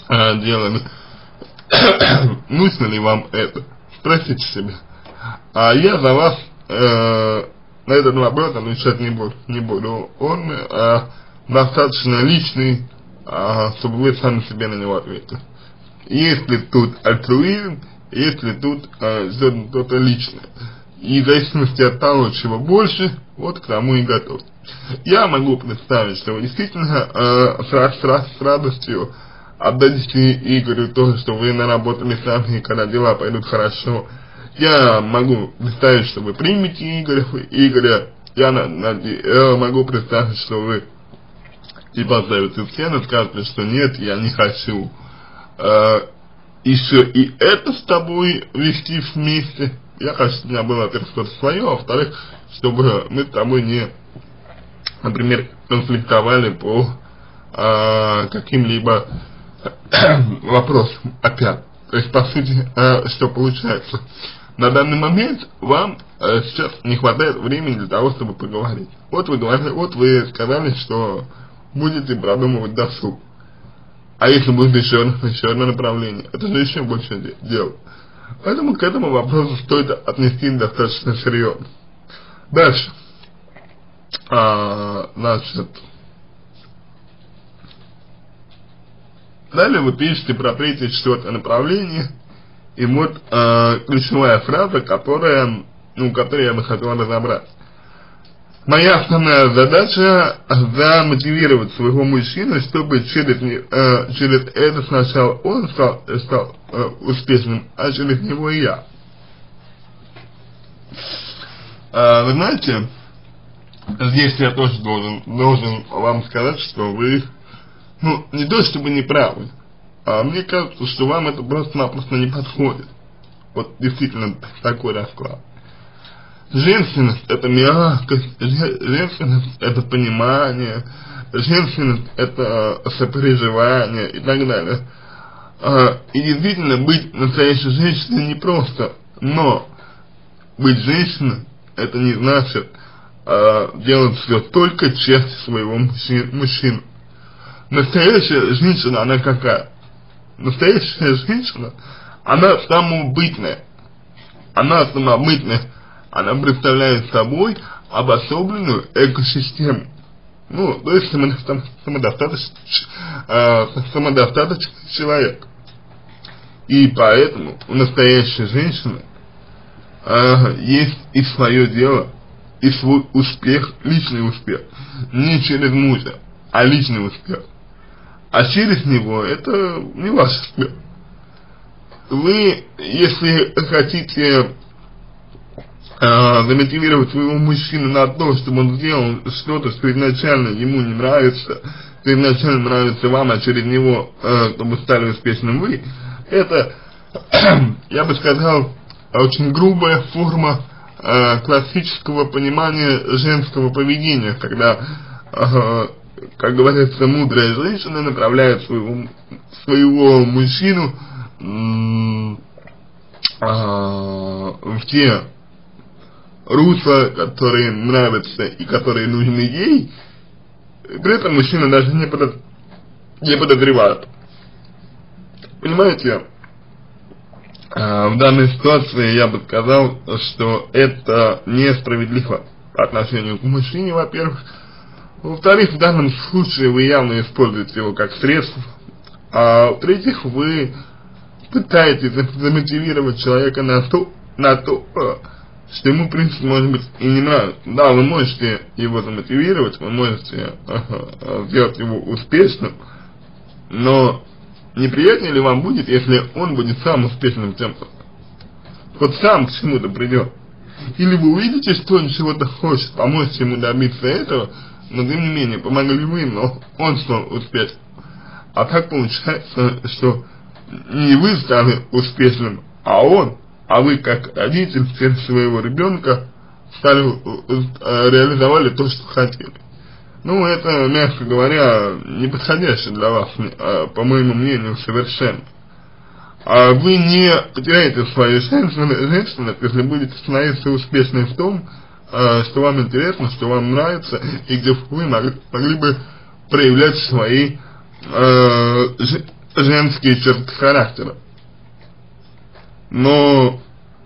э, делали. Нужно ли вам это? Спросите себя. А я за вас э, на этот вопрос отвечать не буду. Не буду. Он э, достаточно личный, э, чтобы вы сами себе на него ответили. Если тут альтруизм, если тут э, что-то личное. И в зависимости от того, чего больше, вот к тому и готов. Я могу представить, что вы действительно э, с, с, с радостью отдадите Игорю то, что вы наработали сами, и когда дела пойдут хорошо. Я могу представить, что вы примете Игоря, Игоря. Я на, на, э, могу представить, что вы и поставите цену, скажете, что нет, я не хочу э, еще и это с тобой вести вместе. Я хочу, чтобы у меня было, во-первых, что-то свое, а во-вторых, чтобы мы с тобой не, например, конфликтовали по э, каким-либо вопросам опять. То есть, по сути, э, что получается? На данный момент вам э, сейчас не хватает времени для того, чтобы поговорить. Вот вы говорили, вот вы сказали, что будете продумывать досуг. А если будет еще, еще одно направление, это же еще больше дел. Поэтому к этому вопросу стоит отнести достаточно серьезно. Дальше. А, значит. Далее вы пишете про третье и четвертое направление. И вот э, ключевая фраза, которая, ну, которую я бы хотел разобрать. Моя основная задача замотивировать своего мужчину, чтобы через, э, через это сначала он стал, стал э, успешным, а через него и я. Э, вы знаете, здесь я тоже должен, должен вам сказать, что вы, ну, не то чтобы не правы, а мне кажется, что вам это просто-напросто не подходит. Вот действительно такой расклад. Женственность — это мягкость, женственность — это понимание, женственность — это сопереживание и так далее. И действительно быть настоящей женщиной непросто, но быть женщиной — это не значит делать все только частью своего мужчины. Настоящая женщина, она какая? Настоящая женщина, она самобытная, она самобытная. Она представляет собой обособленную экосистему. Ну, то есть самодостаточный, э, самодостаточный человек. И поэтому у настоящей женщины э, есть и свое дело, и свой успех, личный успех. Не через мужа, а личный успех. А через него это не ваш успех. Вы, если хотите Uh, замотивировать своего мужчину на то, чтобы он сделал что-то, что изначально ему не нравится, что изначально нравится вам, а через него, uh, чтобы стали успешным вы, это, я бы сказал, очень грубая форма uh, классического понимания женского поведения, когда, uh, как говорится, мудрая женщина направляет своего, своего мужчину uh, в те русла, которые нравятся и которые нужны ей, при этом мужчина даже не, подоз... не подозревает. Понимаете, в данной ситуации я бы сказал, что это несправедливо по отношению к мужчине, во-первых. Во-вторых, в данном случае вы явно используете его как средство. А в-третьих, вы пытаетесь замотивировать человека на то, на то, что ему, в принципе, может быть и не нравится. Да, вы можете его замотивировать, вы можете uh, сделать его успешным, но неприятнее ли вам будет, если он будет сам успешным тем-то? Вот сам к чему-то придет. Или вы увидите, что он чего-то хочет, поможете ему добиться этого, но тем не менее, помогли вы, но он стал успешным. А так получается, что не вы стали успешным, а он. А вы, как родитель своего ребенка, стали, э, реализовали то, что хотели. Ну, это, мягко говоря, не подходящее для вас, э, по моему мнению, совершенно. А вы не потеряете свою женственность, если будете становиться успешной в том, э, что вам интересно, что вам нравится, и где вы могли, могли бы проявлять свои э, женские черты характера. Но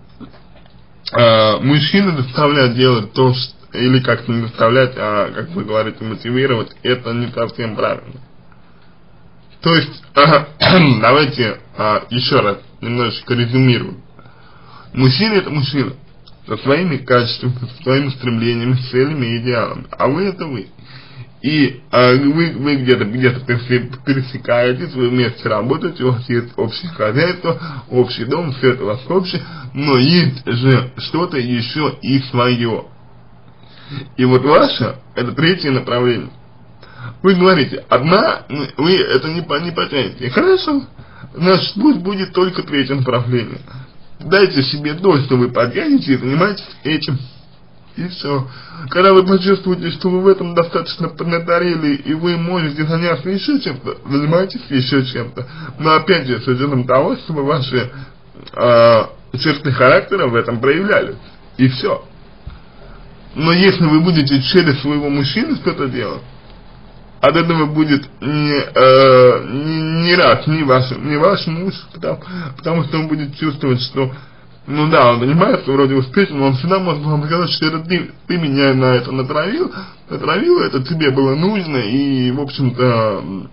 э, мужчина заставляет делать то, что, или как-то не заставлять, а, как вы говорите, мотивировать, это не совсем правильно. То есть, э, давайте э, еще раз немножечко резюмируем. Мужчина — это мужчина, со своими качествами, со своими стремлениями, целями и идеалами, а вы — это вы. И э, вы, вы где-то где-то пересекаетесь, вы вместе работаете, у вас есть общее хозяйство, общий дом, все это у вас общее, но есть же что-то еще и свое. И вот ваше — это третье направление. Вы говорите, одна, вы это не, не потянете. Хорошо, значит, пусть будет только третье направление. Дайте себе то, что вы потянете, и занимайтесь этим. И все. Когда вы почувствуете, что вы в этом достаточно поднаторели, и вы можете заняться еще чем-то, занимайтесь еще чем-то. Но опять же, с учетом того, чтобы ваши э, черты характера в этом проявлялись. И все. Но если вы будете через своего мужчину что-то делать, от этого будет не, э, не, не раз, не ваш, не ваш муж, потому, потому что он будет чувствовать, что ну да, он занимается вроде успешно, но он всегда может вам сказать, что это ты, ты меня на это натравил, натравил, это тебе было нужно, и, в общем-то,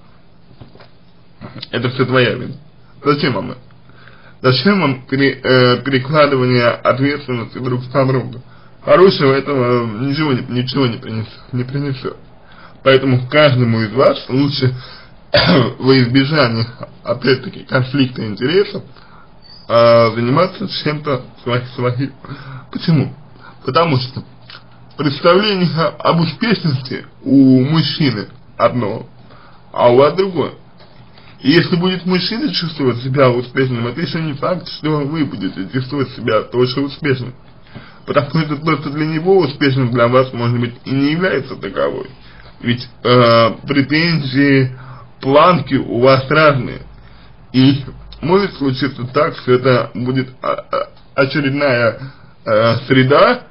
это все твоя вина. Зачем вам это? Зачем вам пере, э, перекладывание ответственности друг на друга? Хорошего этого ничего, не, ничего не, принесет, не принесет. Поэтому каждому из вас лучше во избежание, опять-таки, конфликта интересов, заниматься чем-то своим. Почему? Потому что представление об успешности у мужчины одно, а у вас другое. И если будет мужчина чувствовать себя успешным, это еще не факт, что вы будете чувствовать себя тоже успешным. Потому что просто для него успешным для вас, может быть, и не является таковой. Ведь э, претензии, планки у вас разные. И может случиться так, что это будет очередная э, среда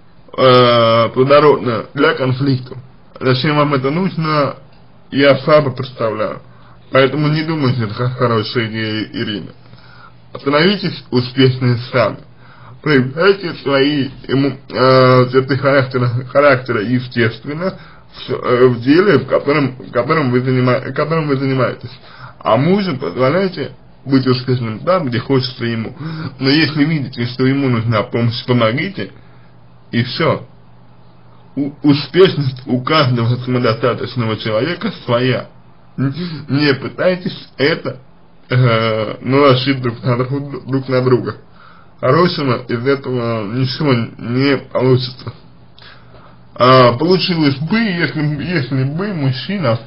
э, плодородная для конфликтов. Зачем вам это нужно, я слабо представляю. Поэтому не думайте, это хорошая идея, Ирина. Становитесь успешными сами. Проявляйте свои ему, э, черты характера, характера естественно в, э, в деле, в котором, в котором, вы занима, которым вы занимаетесь. А мужу позволяйте быть успешным там, где хочется ему. Но если видите, что ему нужна помощь, помогите, и все. У, успешность у каждого самодостаточного человека своя. Не пытайтесь это э, наложить друг на, друг, друг на друга. Хорошего из этого ничего не получится. А, получилось бы, если, если бы мужчина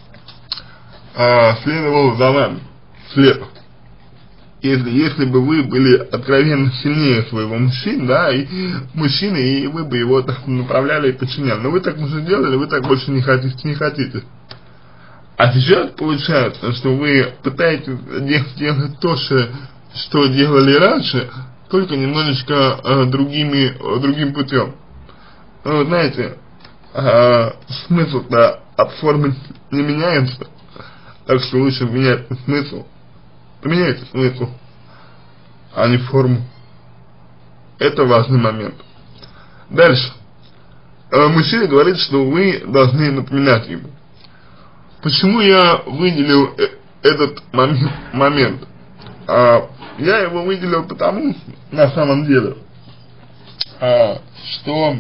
а, следовал за вами. След. Если, если бы вы были откровенно сильнее своего мужчины, да, и мужчины, и вы бы его так направляли и подчиняли. Но вы так уже делали, вы так больше не хотите, не хотите. А сейчас получается, что вы пытаетесь делать то, что делали раньше, только немножечко э, другими, э, другим путем. Ну, знаете, э, смысл-то от формы не меняется, так что лучше менять смысл. Поменяйте смысл, а не форму. Это важный момент. Дальше. Э, мужчина говорит, что вы должны напоминать ему. Почему я выделил э этот мом момент? А, я его выделил потому, на самом деле, а, что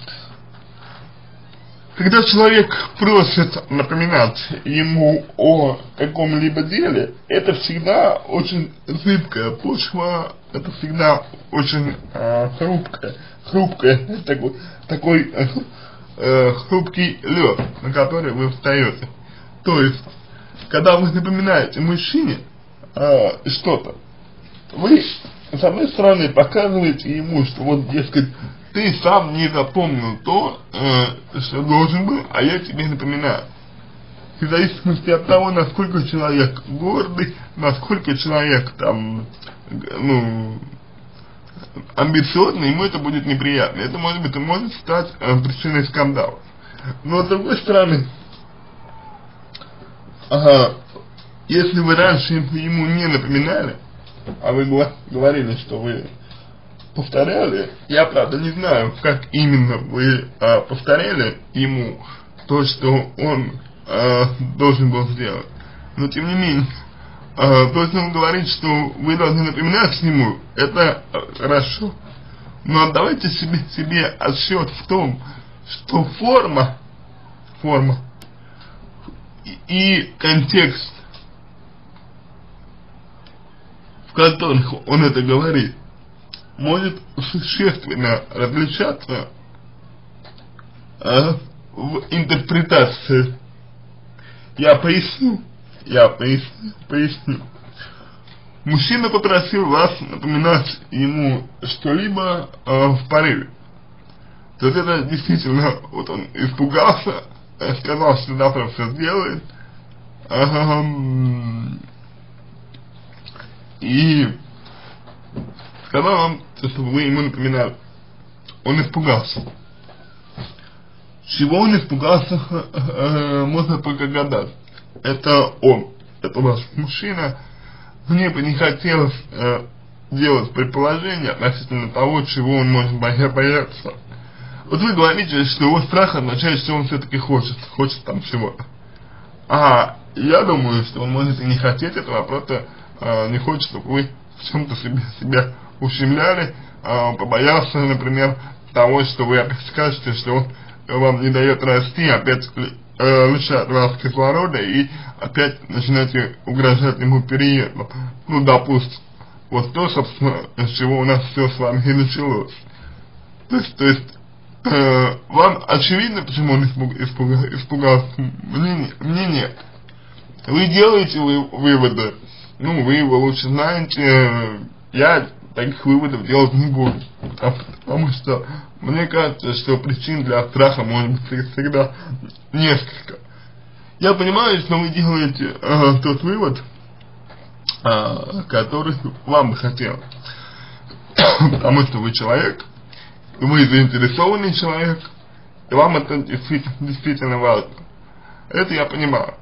когда человек просит напоминать ему о каком-либо деле, это всегда очень зыбкая почва, это всегда очень а, хрупкая, хрупкая, такой, такой э, э, хрупкий лед, на который вы встаете. То есть, когда вы напоминаете мужчине э, что-то, вы, с одной стороны, показываете ему, что вот, дескать, ты сам не запомнил то, э, что должен был, а я тебе напоминаю. И в зависимости от того, насколько человек гордый, насколько человек там, ну, амбициозный, ему это будет неприятно. Это может быть, может стать э, причиной скандала. Но с другой стороны, ага, если вы раньше ему не напоминали, а вы говорили, что вы повторяли, я правда не знаю, как именно вы а, повторяли ему то, что он а, должен был сделать, но тем не менее, а, то, что он говорит, что вы должны напоминать ему, это хорошо, но отдавайте себе, себе отсчет в том, что форма, форма и, и контекст, в которых он это говорит, может существенно различаться э, в интерпретации. Я поясню, я поясню, поясню. Мужчина попросил вас напоминать ему что-либо э, в порыве. То есть это действительно, вот он испугался, сказал, что завтра все сделает, э, и сказал вам, чтобы вы ему напоминали. Он испугался. Чего он испугался, э, можно только гадать. Это он, это ваш мужчина. Мне бы не хотелось э, делать предположение относительно того, чего он может бояться. Вот вы говорите, что его страх означает, что он все-таки хочет, хочет там чего-то. А я думаю, что он может и не хотеть этого, а просто э, не хочет, чтобы вы в чем-то себе, себя ущемляли, э, побоялся, например, того, что вы опять скажете, что он вам не дает расти, опять э, лишает вас кислорода и опять начинаете угрожать ему переездом. Ну, допустим. Вот то, собственно, с чего у нас все с вами и началось. То есть, то есть э, вам очевидно, почему он испуг, испуг, испугался? Мне, мне нет. Вы делаете вы, выводы, ну, вы его лучше знаете, я таких выводов делать не буду, потому, потому что мне кажется, что причин для страха может быть всегда несколько. Я понимаю, что вы делаете э, тот вывод, э, который вам бы хотелось, потому что вы человек, вы заинтересованный человек, и вам это действительно, действительно важно. Это я понимаю.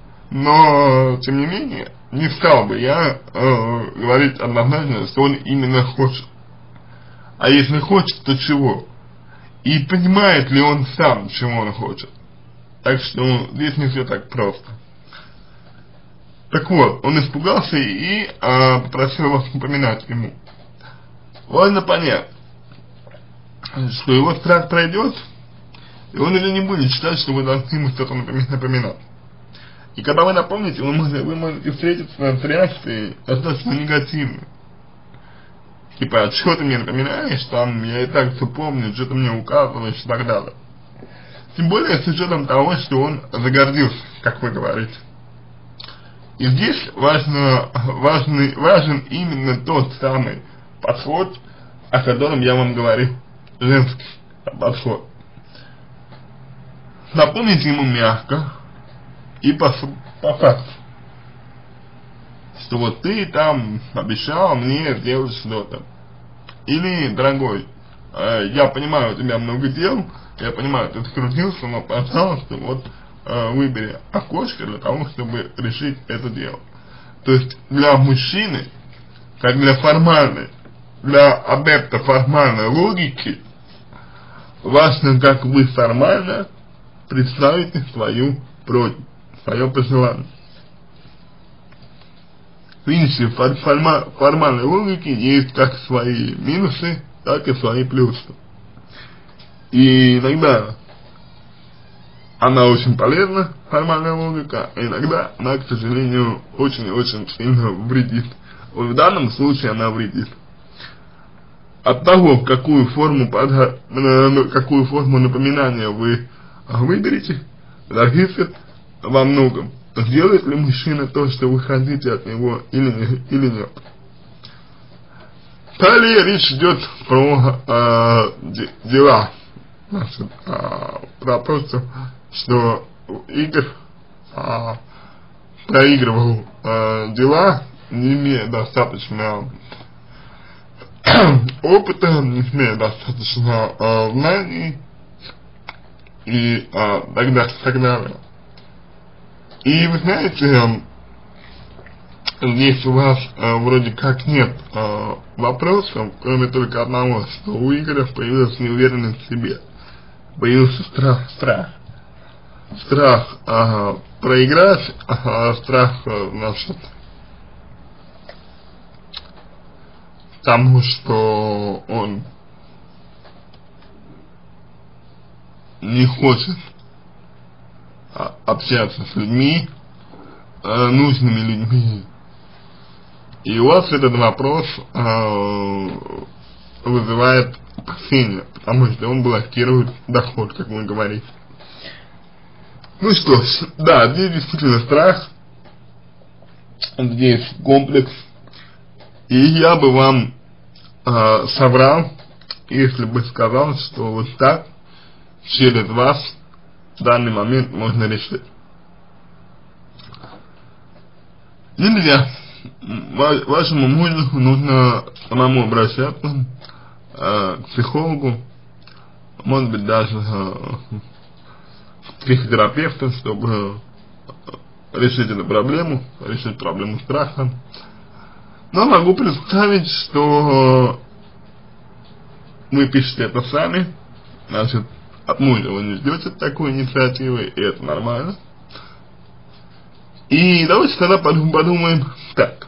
Но, тем не менее, не стал бы я э, говорить однозначно, что он именно хочет. А если хочет, то чего? И понимает ли он сам, чего он хочет? Так что здесь не все так просто. Так вот, он испугался и э, попросил вас напоминать ему. Важно понять, что его страх пройдет, и он уже не будет считать, что вы должны ему что-то напоминать. И когда вы напомните, вы можете, вы можете встретиться с реакцией достаточно негативной. Типа, что ты мне напоминаешь, там, я и так все помню, что ты мне указываешь и так далее. Тем более с учетом того, что он загордился, как вы говорите. И здесь важно, важный, важен именно тот самый подход, о котором я вам говорил, женский подход. Напомните ему мягко и по, по факту, что вот ты там обещал мне сделать что-то. Или, дорогой, э, я понимаю, у тебя много дел, я понимаю, ты скрутился, но, пожалуйста, вот э, выбери окошко для того, чтобы решить это дело. То есть для мужчины, как для формальной, для адепта формальной логики, важно, как вы формально представите свою просьбу, свое пожелание. Видите, в форма, формальной логике есть как свои минусы, так и свои плюсы. И иногда она очень полезна, формальная логика, а иногда она, к сожалению, очень-очень сильно вредит. Вот в данном случае она вредит. От того, какую форму, какую форму напоминания вы выберете, зависит во многом, сделает ли мужчина то, что вы хотите от него, или, или нет. Далее речь идет про э, дела. Значит, э, про то, что, что Игорь э, проигрывал э, дела, не имея достаточно опыта, не имея достаточно э, знаний и э, так далее, так далее. И вы знаете, здесь у вас э, вроде как нет э, вопросов, кроме только одного, что у Игоря появилась неуверенность в себе, появился страх, страх, страх э, проиграть, э, страх, э, значит, тому, что он не хочет а, общаться с людьми, э, нужными людьми. И у вас этот вопрос э, вызывает опасения, потому что он блокирует доход, как вы говорите. Ну что ж, да, здесь действительно страх, здесь комплекс. И я бы вам э, соврал, если бы сказал, что вот так через вас в данный момент можно решить. Нельзя. Вашему мужу нужно самому обращаться э, к психологу, может быть даже э, к психотерапевту, чтобы решить эту проблему, решить проблему страха. Но могу представить, что вы пишете это сами, значит, от мужа вы не ждете такой инициативы, и это нормально. И давайте тогда подумаем так.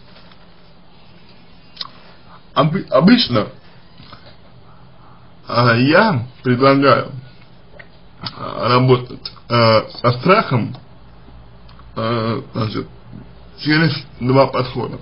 Об, обычно а, я предлагаю а, работать а, со страхом, а, значит, через два подхода.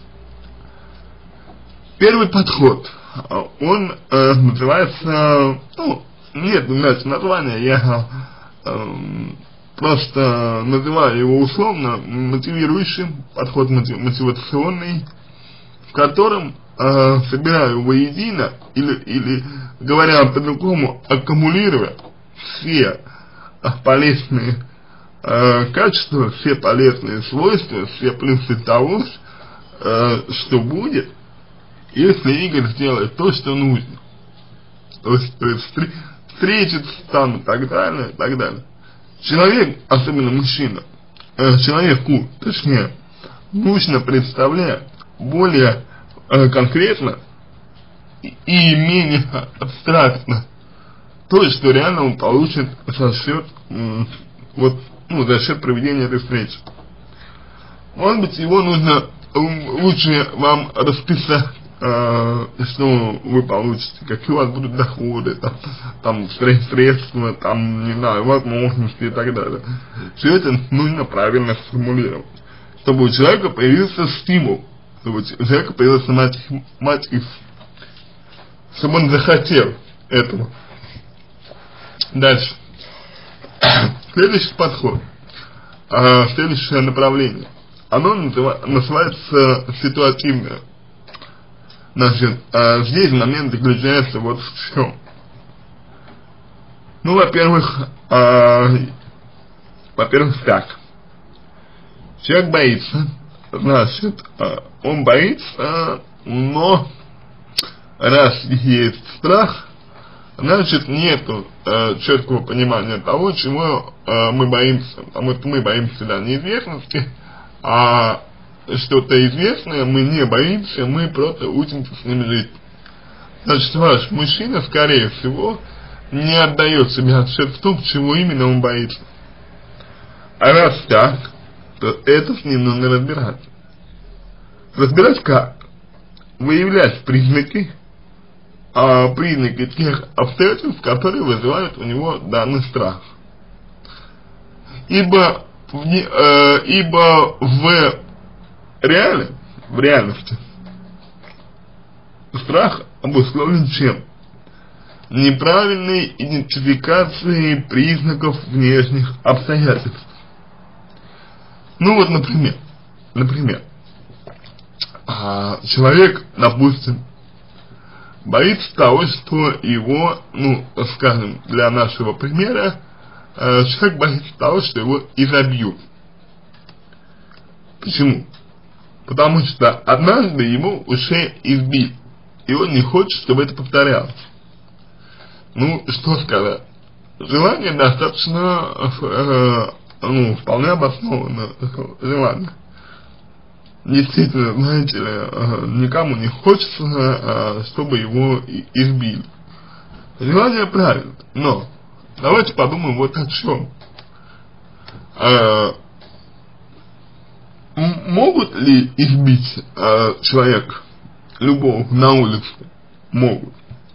Первый подход, он э, называется, ну, нет, значит, название, я э, просто называю его условно мотивирующим, подход мотивационный, в котором э, собираю воедино, или, или говоря по-другому, аккумулируя все э, полезные э, качества, все полезные свойства, все плюсы того, э, что будет, если Игорь сделает то, что нужно. То есть, то есть встретится там и так далее, и так далее. Человек, особенно мужчина, э, человеку, точнее, нужно представлять более э, конкретно и, и менее абстрактно то, что реально он получит за счет, э, вот, ну, за счет проведения этой встречи. Может быть, его нужно э, лучше вам расписать, Uh, что вы получите, какие у вас будут доходы, там, там средства, там, не знаю, возможности и так далее. Все это нужно правильно сформулировать, чтобы у человека появился стимул, чтобы у человека появился мотив, мотив, чтобы он захотел этого. Дальше. Следующий подход, uh, следующее направление, оно называется ситуативное. Значит, а здесь момент заключается вот в чем. Ну, во-первых, а, во-первых, так. Человек боится, значит, а, он боится, но раз есть страх, значит, нету а, четкого понимания того, чего а, мы боимся. Потому что мы боимся, да, неизвестности, а что-то известное, мы не боимся, мы просто учимся с ними жить. Значит, ваш мужчина, скорее всего, не отдает себе отчет в том, чего именно он боится. А раз так, то это с ним нужно разбирать. Разбирать как? Выявлять признаки, а, признаки тех обстоятельств, которые вызывают у него данный страх. Ибо, э, ибо в реально, в реальности страх обусловлен чем? Неправильной идентификацией признаков внешних обстоятельств. Ну вот, например, например, человек, допустим, боится того, что его, ну, скажем, для нашего примера, человек боится того, что его изобьют. Почему? Потому что однажды его уже избили, и он не хочет, чтобы это повторялось. Ну, что сказать, желание достаточно, э, ну, вполне обоснованное желание. действительно, знаете ли, никому не хочется, чтобы его избили. Желание правильно, но давайте подумаем вот о чем. Могут ли избить человека любого на улице? Могут.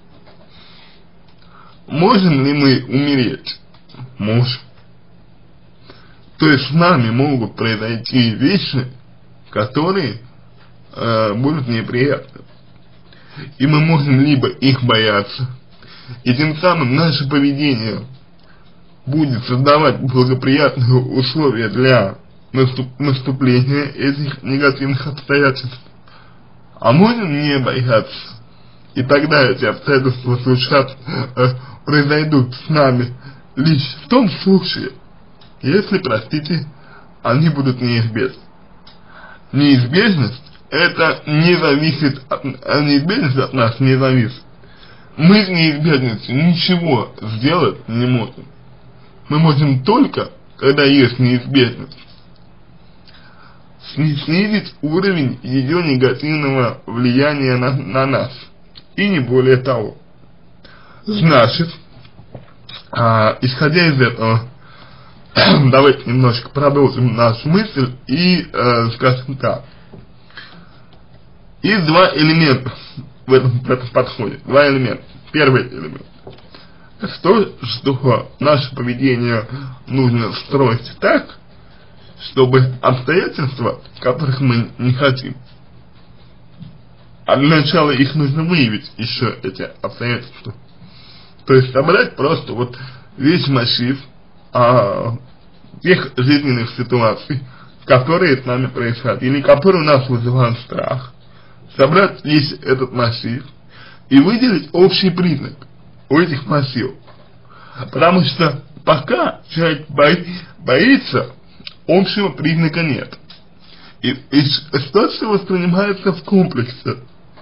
Можем ли мы умереть? Можем. То есть с нами могут произойти вещи, которые э, будут неприятны. И мы можем либо их бояться, и тем самым наше поведение будет создавать благоприятные условия для наступ наступления этих негативных обстоятельств. А можем не бояться, и тогда эти обстоятельства случатся, э, произойдут с нами лишь в том случае, если, простите, они будут неизбежны. Неизбежность это не зависит от, неизбежность от нас не зависит. Мы с неизбежностью ничего сделать не можем. Мы можем только, когда есть неизбежность, снизить уровень ее негативного влияния на, на нас. И не более того. Значит, а, исходя из этого, давайте немножко продолжим нашу мысль и э, скажем так. Есть два элемента в этом, в этом подходе. Два элемента. Первый элемент. Это то, что наше поведение нужно строить так, чтобы обстоятельства, которых мы не хотим, а для начала их нужно выявить еще, эти обстоятельства. То есть собрать просто вот весь массив а, тех жизненных ситуаций, которые с нами происходили, которые у нас вызывают страх. Собрать весь этот массив и выделить общий признак у этих массивов. Потому что пока человек бои, боится, общего признака нет. И, и ситуация воспринимается в комплексе.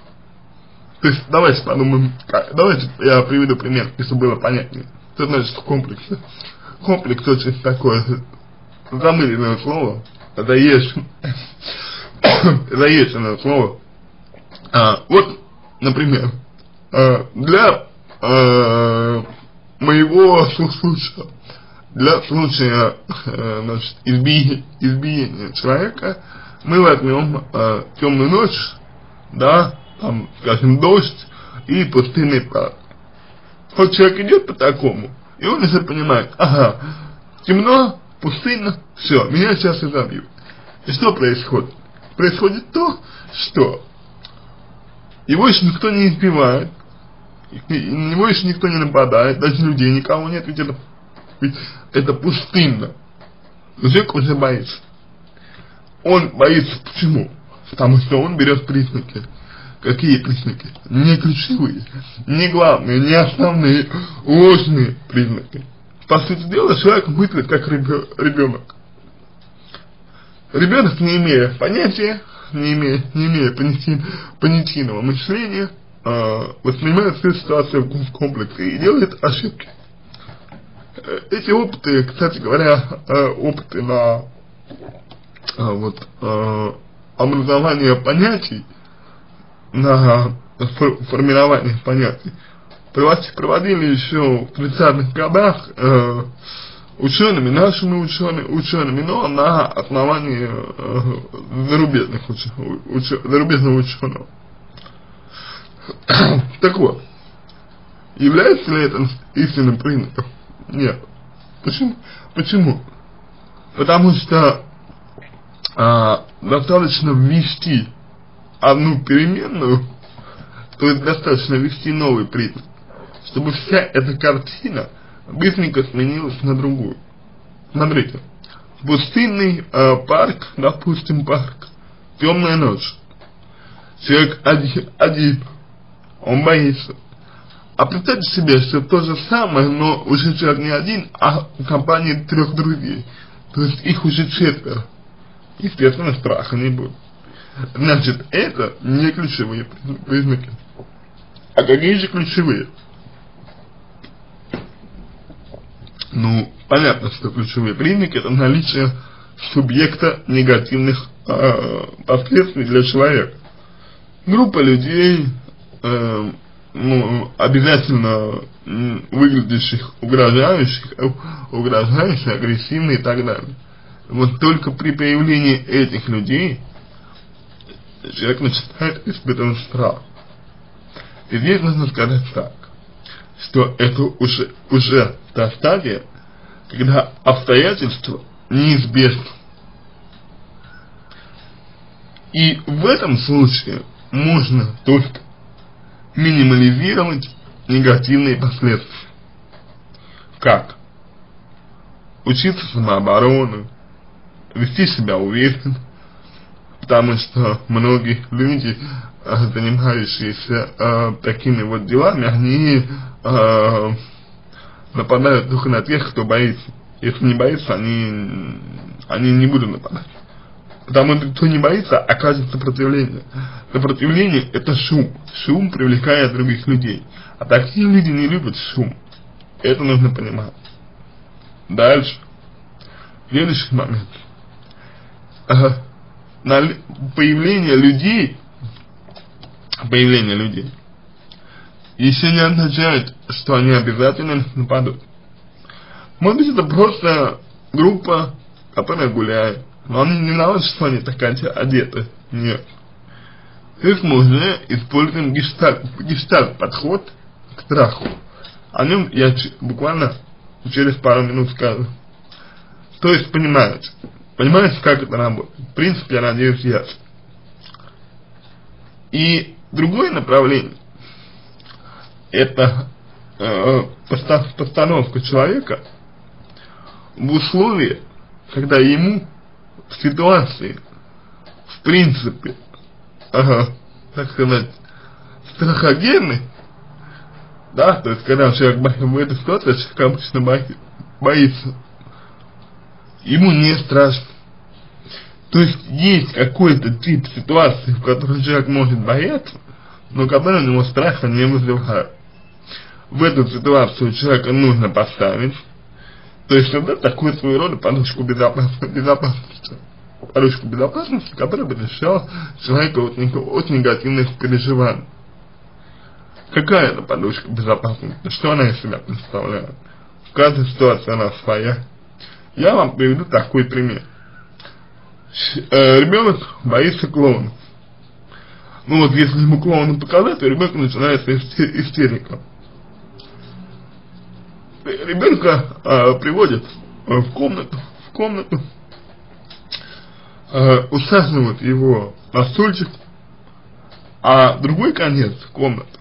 То есть, давайте подумаем, давайте я приведу пример, если было понятнее. Что значит в комплексе? Комплекс очень такое замыленное слово, заезженное, заезженное слово. А, вот, например, а, для а, моего случая, для случая а, значит, изби, избиения человека, мы возьмем а, темную ночь, да, там, скажем, дождь и пустынный парк. Вот человек идет по такому, и он уже понимает, ага, темно, пустынно, все, меня сейчас изобьют. И что происходит? Происходит то, что его еще никто не избивает, на него еще никто не нападает, даже людей никого нет, ведь это, ведь это пустынно. Но человек уже боится. Он боится почему? Потому что он берет признаки. Какие признаки? Не ключевые, не главные, не основные, ложные признаки. По сути дела, человек мыслит как ребенок. Ребенок, не имея понятия, не имея, не имея понятийного мышления, э, воспринимает всю ситуацию в комплексе и делает ошибки. Эти опыты, кстати говоря, э, опыты на э, вот, э, образование понятий, на формирование понятий проводили еще в тридцатых годах э, учеными, нашими учеными, учеными, но на основании э, зарубежных уч, уч, зарубежного ученого. Так вот, является ли это истинным признаком? Нет. Почему? Почему? Потому что э, достаточно ввести одну переменную, то есть достаточно ввести новый признак, чтобы вся эта картина быстренько сменилась на другую. Смотрите, пустынный э, парк, допустим, парк, темная ночь, человек один, один, он боится. А представьте себе, что то же самое, но уже человек не один, а в компании трех друзей, то есть их уже четверо. Естественно, страха не будет. Значит, это не ключевые признаки. А какие же ключевые? Ну, понятно, что ключевые признаки — это наличие субъекта негативных э, последствий для человека. Группа людей, э, ну, обязательно выглядящих угрожающих, угрожающих, агрессивных и так далее. Вот только при появлении этих людей человек начинает испытывать страх. И здесь нужно сказать так, что это уже, уже та стадия, когда обстоятельства неизбежны. И в этом случае можно только минимализировать негативные последствия. Как? Учиться самообороне, вести себя уверенно, потому что многие люди, занимающиеся э, такими вот делами, они э, нападают только на тех, кто боится. Если не боится, они, они не будут нападать. Потому что кто не боится, окажет сопротивление. Сопротивление — это шум. Шум привлекает других людей. А такие люди не любят шум. Это нужно понимать. Дальше. Следующий момент. Ага. На появление людей, появление людей еще не означает, что они обязательно нападут. Может быть, это просто группа, которая гуляет, но они не знают, что они так одеты. Нет. Здесь мы уже используем гештальт, гештальт подход к страху. О нем я буквально через пару минут скажу. То есть, понимаете, понимаете, как это работает? В принципе, я надеюсь, ясно. И другое направление — это э, постановка человека в условиях, когда ему в ситуации, в принципе, ага, так сказать, страхогенный, да, то есть когда человек в этой ситуации, человек обычно боится, боится, ему не страшно. То есть есть какой-то тип ситуации, в которой человек может бояться, но который у него страха не вызывает. В эту ситуацию человека нужно поставить, то есть это такой своего рода подушку безопасности, безопасности, подушку безопасности, которая бы защищала человека от, от негативных переживаний. Какая это подушка безопасности? Что она из себя представляет? В каждой ситуации она своя. Я вам приведу такой пример. Э, ребенок боится клоуна. Ну вот если ему клоуна показать, то ребенок начинается истерика. Ребенка э, приводят в комнату, в комнату, э, усаживают его на стульчик, а другой конец комнаты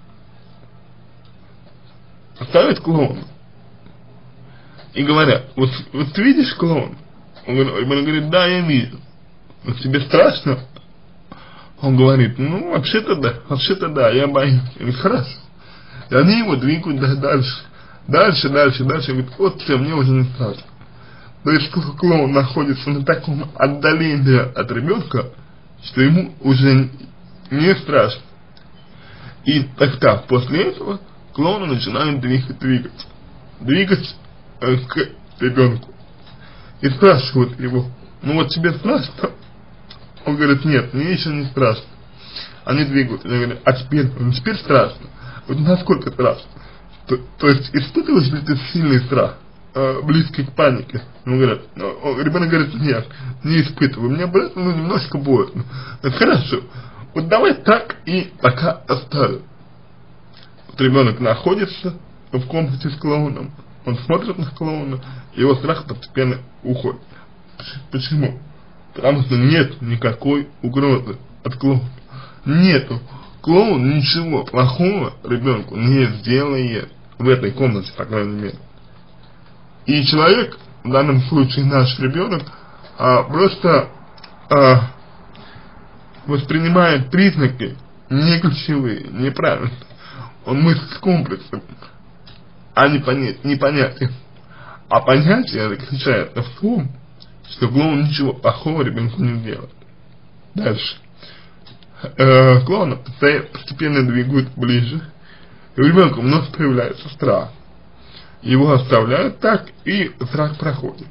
ставят клоуна. И говорят: вот, вот ты видишь клоун? Он говорит: да, я вижу. Вот тебе страшно? Он говорит: ну, вообще-то да, вообще-то да, я боюсь. Я говорю: хорошо. И они его двигают дальше, дальше, дальше, дальше. Говорит: вот все, мне уже не страшно. То есть клоун находится на таком отдалении от ребенка, что ему уже не страшно. И тогда, после этого, клоуны начинают двигать, двигать, двигать э, к ребенку. И спрашивают его: ну вот тебе страшно? Он говорит: нет, мне еще не страшно. Они двигают, они говорят: а теперь, ну, теперь страшно. Вот насколько страшно? То, то есть испытываешь ли ты сильный страх, э, близкий к панике? Он говорит, ну, ребенок говорит: нет, не испытываю, мне просто ну, немножко больно. Это хорошо, вот давай так и пока оставим. Вот ребенок находится в комнате с клоуном, он смотрит на клоуна, его страх постепенно уходит. Почему? Потому что нет никакой угрозы от клоуна. Нету. Клоун ничего плохого ребенку не сделает в этой комнате, по крайней мере. И человек, в данном случае наш ребенок, а, просто а, воспринимает признаки не ключевые, неправильно. Он мыслит с комплексом, а не, понять, не понятие. А понятие заключается в том, что клоун ничего плохого ребенку не делает. Дальше. Э, клоуна постепенно двигают ближе, и у ребенка вновь появляется страх. Его оставляют так, и страх проходит.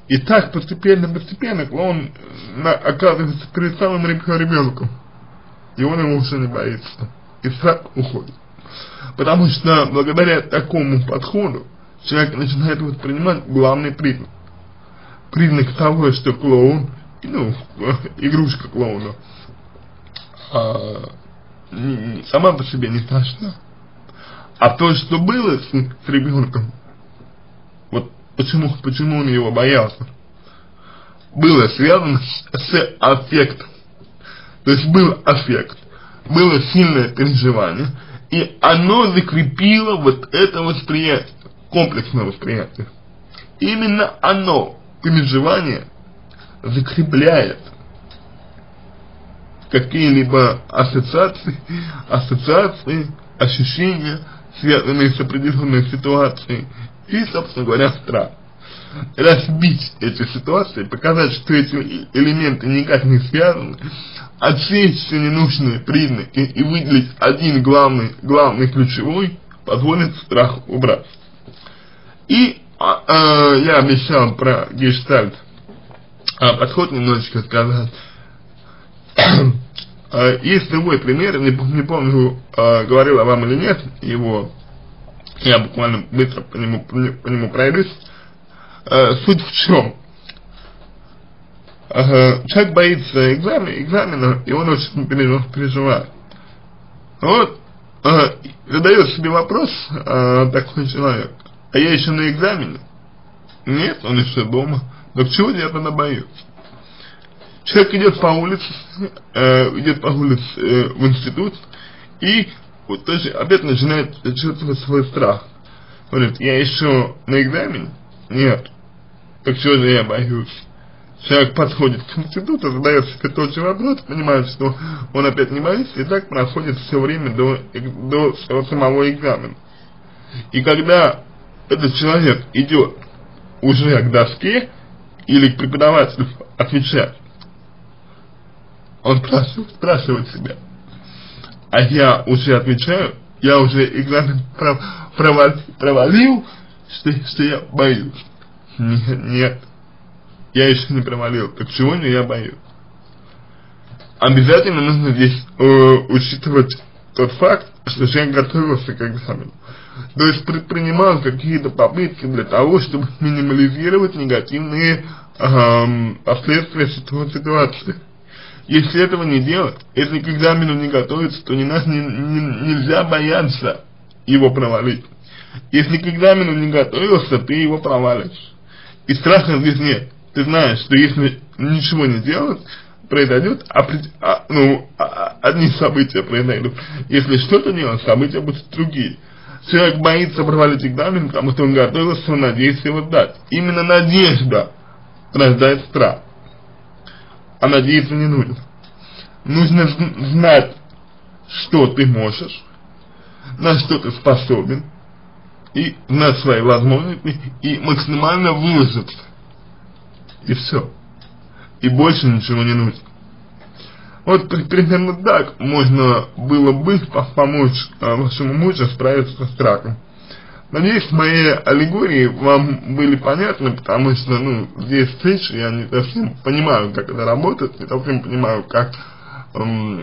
И так постепенно-постепенно клоун на, оказывается перед самым ребенком, и он его уже не боится, и страх уходит. Потому что благодаря такому подходу человек начинает воспринимать главный признак. Признак того, что клоун, ну, игрушка клоуна, а, сама по себе не страшна. А то, что было с, с ребенком, вот почему, почему он его боялся, было связано с, с аффектом. То есть был аффект, было сильное переживание, и оно закрепило вот это восприятие, комплексное восприятие. Именно оно, переживание, закрепляет какие-либо ассоциации, ассоциации, ощущения, связанные с определенной ситуацией, и, собственно говоря, страх. Разбить эти ситуации, показать, что эти элементы никак не связаны, отсеять все ненужные признаки и выделить один главный, главный ключевой, позволит страх убрать. И а, а, я обещал про гештальт а, подход немножечко сказать. Есть другой пример, не, не помню, а, говорил я вам или нет, его, я буквально быстро по нему, по нему пройдусь. А, суть в чем? А, человек боится экзамена, экзамена, и он очень переживает. Вот, а, задает себе вопрос а, такой человек: а я еще на экзамене? Нет, он еще дома. Так чего я тогда боюсь? Человек идет по улице, э, идет по улице э, в институт, и вот тоже опять начинает чувствовать свой страх. Говорит: я еще на экзамене? Нет. Так чего же я боюсь? Человек подходит к институту, задает себе тот же вопрос, понимает, что он опять не боится, и так проходит все время до, до самого экзамена. И когда этот человек идет уже к доске или к преподавателю отвечать, он спрашивает, спрашивает себя: а я уже отвечаю, я уже экзамен провалил, провалил что, что я боюсь? Нет, нет, я еще не провалил, так чего же я боюсь? Обязательно нужно здесь э, учитывать тот факт, что человек готовился к экзамену. То есть предпринимал какие-то попытки для того, чтобы минимализировать негативные э, последствия ситуации. Если этого не делать, если к экзамену не готовиться, то не, не, не, нельзя бояться его провалить. Если к экзамену не готовился, ты его провалишь. И страха здесь нет. Ты знаешь, что если ничего не делать, произойдет, а, а, ну, а, одни события произойдут. Если что-то делать, события будут другие. Человек боится провалить экзамен, потому что он готовился, он надеется его сдать. Именно надежда рождает страх. А надеяться не нужно. Нужно знать, что ты можешь, на что ты способен, и знать свои возможности, и максимально выложиться. И все. И больше ничего не нужно. Вот примерно так можно было бы помочь а, вашему мужу справиться со страхом. Надеюсь, мои аллегории вам были понятны, потому что, ну, здесь речь, я не совсем понимаю, как это работает, не совсем понимаю, как эм,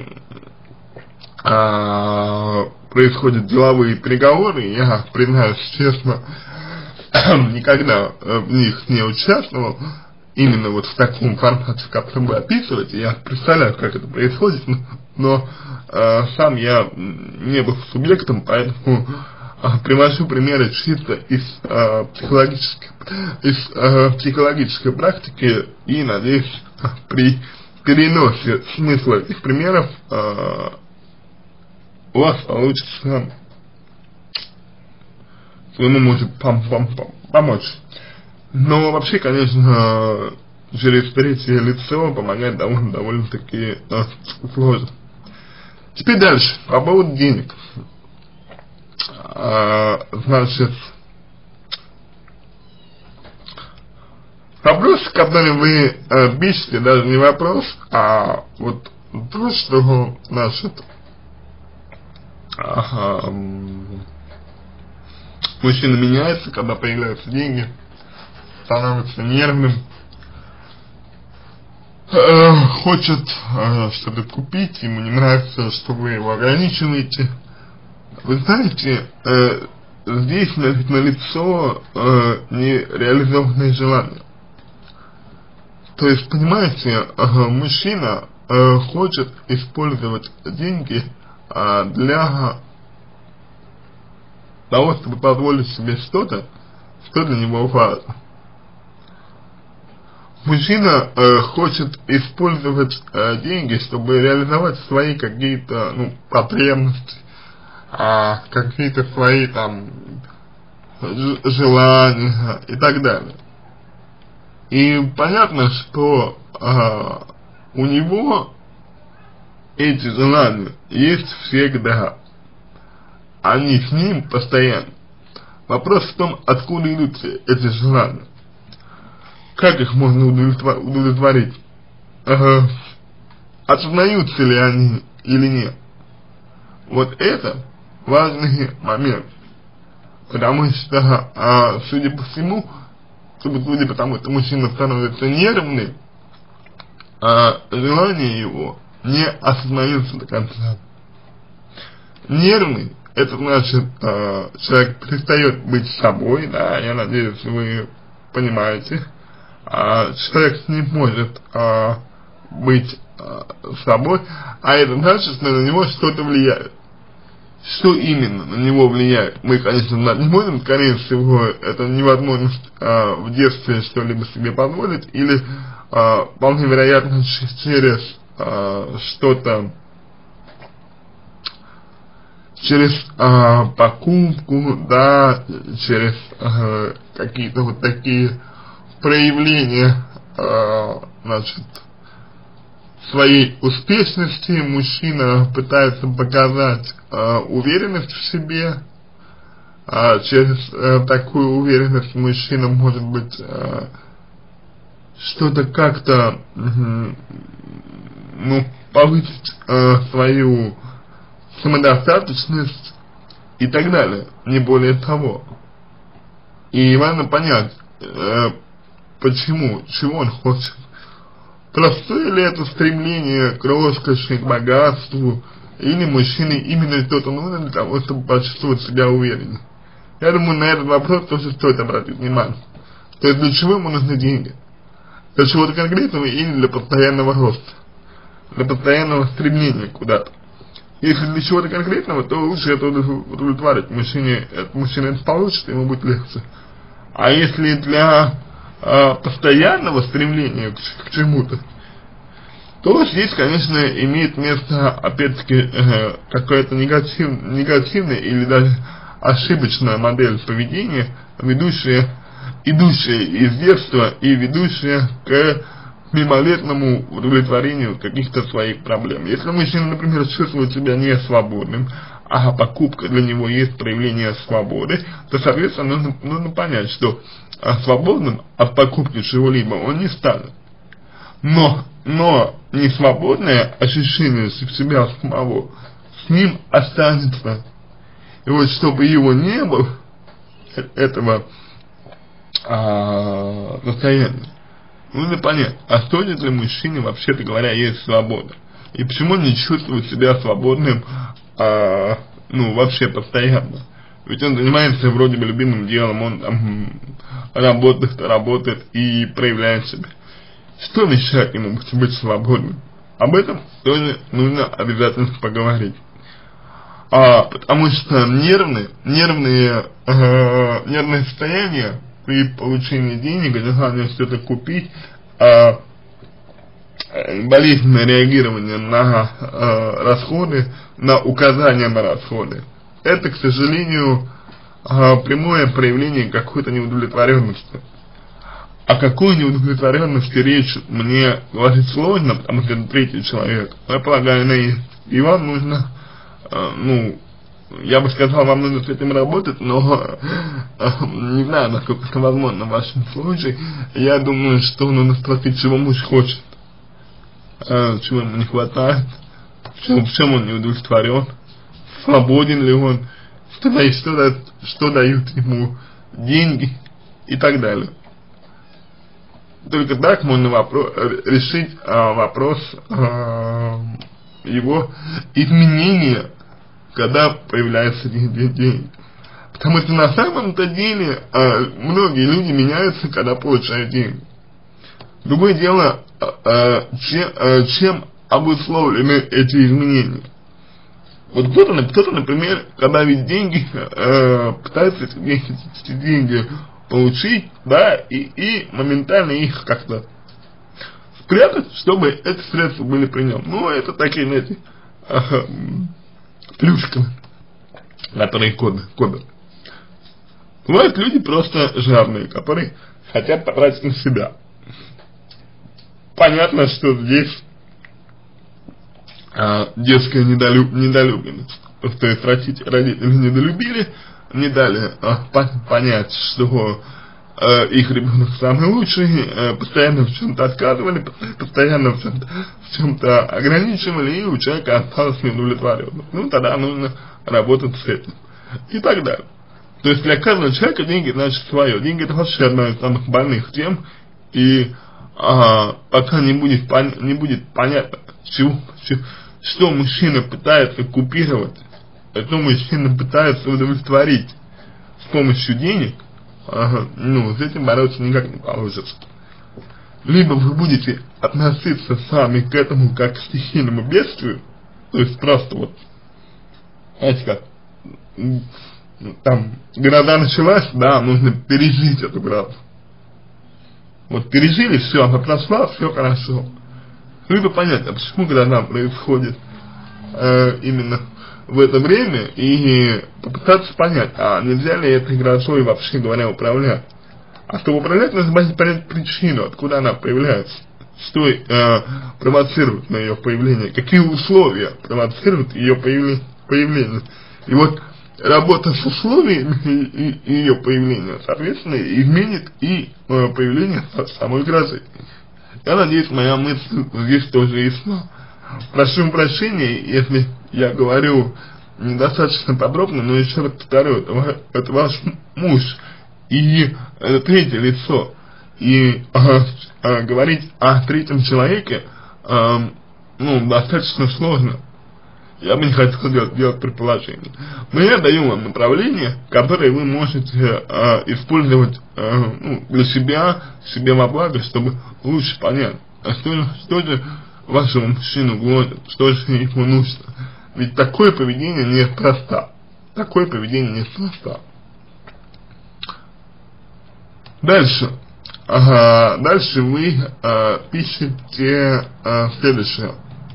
а, происходят деловые переговоры. Я, признаюсь честно, никогда в них не участвовал, именно вот в таком формате, в котором вы описываете. Я представляю, как это происходит, но э, сам я не был субъектом, поэтому э, привожу примеры чисто из, э, психологической, из э, психологической практики, и надеюсь, при переносе смысла этих примеров э, у вас получится своему мужу пом пом пом помочь. Но вообще, конечно, через третье лицо помогать довольно, довольно-таки э, сложно. Теперь дальше, по поводу денег. А, значит, вопрос, который вы э, пишете, даже не вопрос, а вот то, что, значит, ага, мужчина меняется, когда появляются деньги, становится нервным, э, хочет э, что-то купить, ему не нравится, что вы его ограничиваете. Вы знаете, э, здесь налицо э, нереализованные желания. То есть, понимаете, э, мужчина э, хочет использовать деньги э, для того, чтобы позволить себе что-то, что для него важно. Мужчина э, хочет использовать э, деньги, чтобы реализовать свои какие-то, ну, потребности, э, какие-то свои там желания и так далее. И понятно, что э, у него эти желания есть всегда. Они с ним постоянно. Вопрос в том, откуда идут эти желания. Как их можно удовлетворить? Ага. Осознаются ли они или нет? Вот это важный момент. Потому что, а, судя по всему, судя по тому, что мужчина становится нервным, а желания его не осознаются до конца. Нервный, это значит, а, человек перестает быть собой, да, я надеюсь, вы понимаете. А, человек не может а, быть а, собой, а это значит, что на него что-то влияет. Что именно на него влияет, мы, конечно, знать не можем. Скорее всего, это невозможность а, в детстве что-либо себе позволить, или а, вполне вероятно через а, что-то, через а, покупку, да, через а, какие-то вот такие проявление, э, значит, своей успешности. Мужчина пытается показать э, уверенность в себе. э, через э, такую уверенность мужчина может быть э, что-то как-то э, ну, повысить э, свою самодостаточность и так далее, не более того. И важно понять, э, почему, чего он хочет. Простое ли это стремление к роскоши, к богатству, или мужчине именно что-то нужно для того, чтобы почувствовать себя увереннее? Я думаю, на этот вопрос тоже стоит обратить внимание. То есть для чего ему нужны деньги? Для чего-то конкретного или для постоянного роста? Для постоянного стремления куда-то. Если для чего-то конкретного, то лучше это удовлетворить. Мужчине, мужчина это получит, ему будет легче. А если для э, постоянного стремления к, к чему-то, то здесь, конечно, имеет место, опять-таки, э, какая-то негатив, негативная или даже ошибочная модель поведения, ведущая, идущая из детства и ведущая к мимолетному удовлетворению каких-то своих проблем. Если мужчина, например, чувствует себя не свободным, а покупка для него есть проявление свободы, то, соответственно, нужно, нужно понять, что а, свободным от покупки чего-либо он не станет. Но, но несвободное ощущение себя самого с ним останется. И вот чтобы его не было, этого а, состояния, нужно понять, а стоит ли мужчине, вообще-то говоря, есть свобода. И почему он не чувствует себя свободным, а, ну, вообще постоянно. Ведь он занимается вроде бы любимым делом, он там работает, работает и проявляет себя. Что мешает ему быть свободным? Об этом тоже нужно обязательно поговорить. А, потому что нервные, нервные, э, нервное состояние при получении денег, желание что-то купить, э, болезненное реагирование на э, расходы, на указания на расходы, это, к сожалению, э, прямое проявление какой-то неудовлетворенности. О какой неудовлетворенности речь мне говорить сложно, потому что это третий человек. Я полагаю, она есть. И вам нужно, э, ну, я бы сказал, вам нужно с этим работать, но э, не знаю, насколько это возможно в вашем случае. Я думаю, что нужно спросить, чего муж хочет, э, чего ему не хватает, в чем, в чем он не удовлетворен, свободен ли он, что, что, что дают ему деньги и так далее. только так можно вопро решить э, вопрос э, его изменения, когда появляются деньги. Потому что на самом-то деле э, многие люди меняются, когда получают деньги. Другое дело, э, чем, э, чем обусловлены эти изменения. Вот кто-то, кто-то, например, когда видит деньги, э, пытается эти, эти деньги получить, да, и, и моментально их как-то спрятать, чтобы эти средства были при нем. Ну, это такие, знаете, э, плюшки, которые коды, коды. Бывают люди просто жадные, которые хотят потратить на себя. Понятно, что здесь а, детская недолюб, недолюбленность. То есть родители недолюбили, не дали а, по, понять, что а, их ребенок самый лучший, а, постоянно в чем-то отказывали, постоянно в чем-то чем-то ограничивали, и у человека осталось неудовлетворенным. Ну, тогда нужно работать с этим. И так далее. То есть для каждого человека деньги значит свое. Деньги — это вообще одна из самых больных тем, и а, пока не будет, пон, не будет понятно, чего, чего, что мужчина пытается купировать, что мужчина пытается удовлетворить с помощью денег, ага, ну, с этим бороться никак не получится. Либо вы будете относиться сами к этому как к стихийному бедствию, то есть просто вот, знаете как, там, гроза началась, да, нужно пережить эту грозу. Вот пережили, все, она прошла, все хорошо. Либо понять, а почему гроза происходит э, именно в это время, и попытаться понять, а нельзя ли этой грозой, вообще говоря, управлять. А чтобы управлять, нужно понять причину, откуда она появляется, что э, провоцирует на ее появление, какие условия провоцируют ее появление. появление. И вот работа с условиями и, и ее появления, соответственно, изменит и э, появление самой грозы. Я надеюсь, моя мысль здесь тоже ясна. Прошу прощения, если я говорю недостаточно подробно, но еще раз повторю, это, это ваш муж и это третье лицо. И э, э, говорить о третьем человеке э, ну, достаточно сложно. Я бы не хотел делать, делать предположение. Но я даю вам направление, которое вы можете э, использовать э, ну, для себя, себе во благо, чтобы лучше понять, а что, что же вашему мужчину гложет, что же ему нужно. Ведь такое поведение неспроста. Такое поведение неспроста. Дальше. Ага, дальше вы э, пишете э, следующее.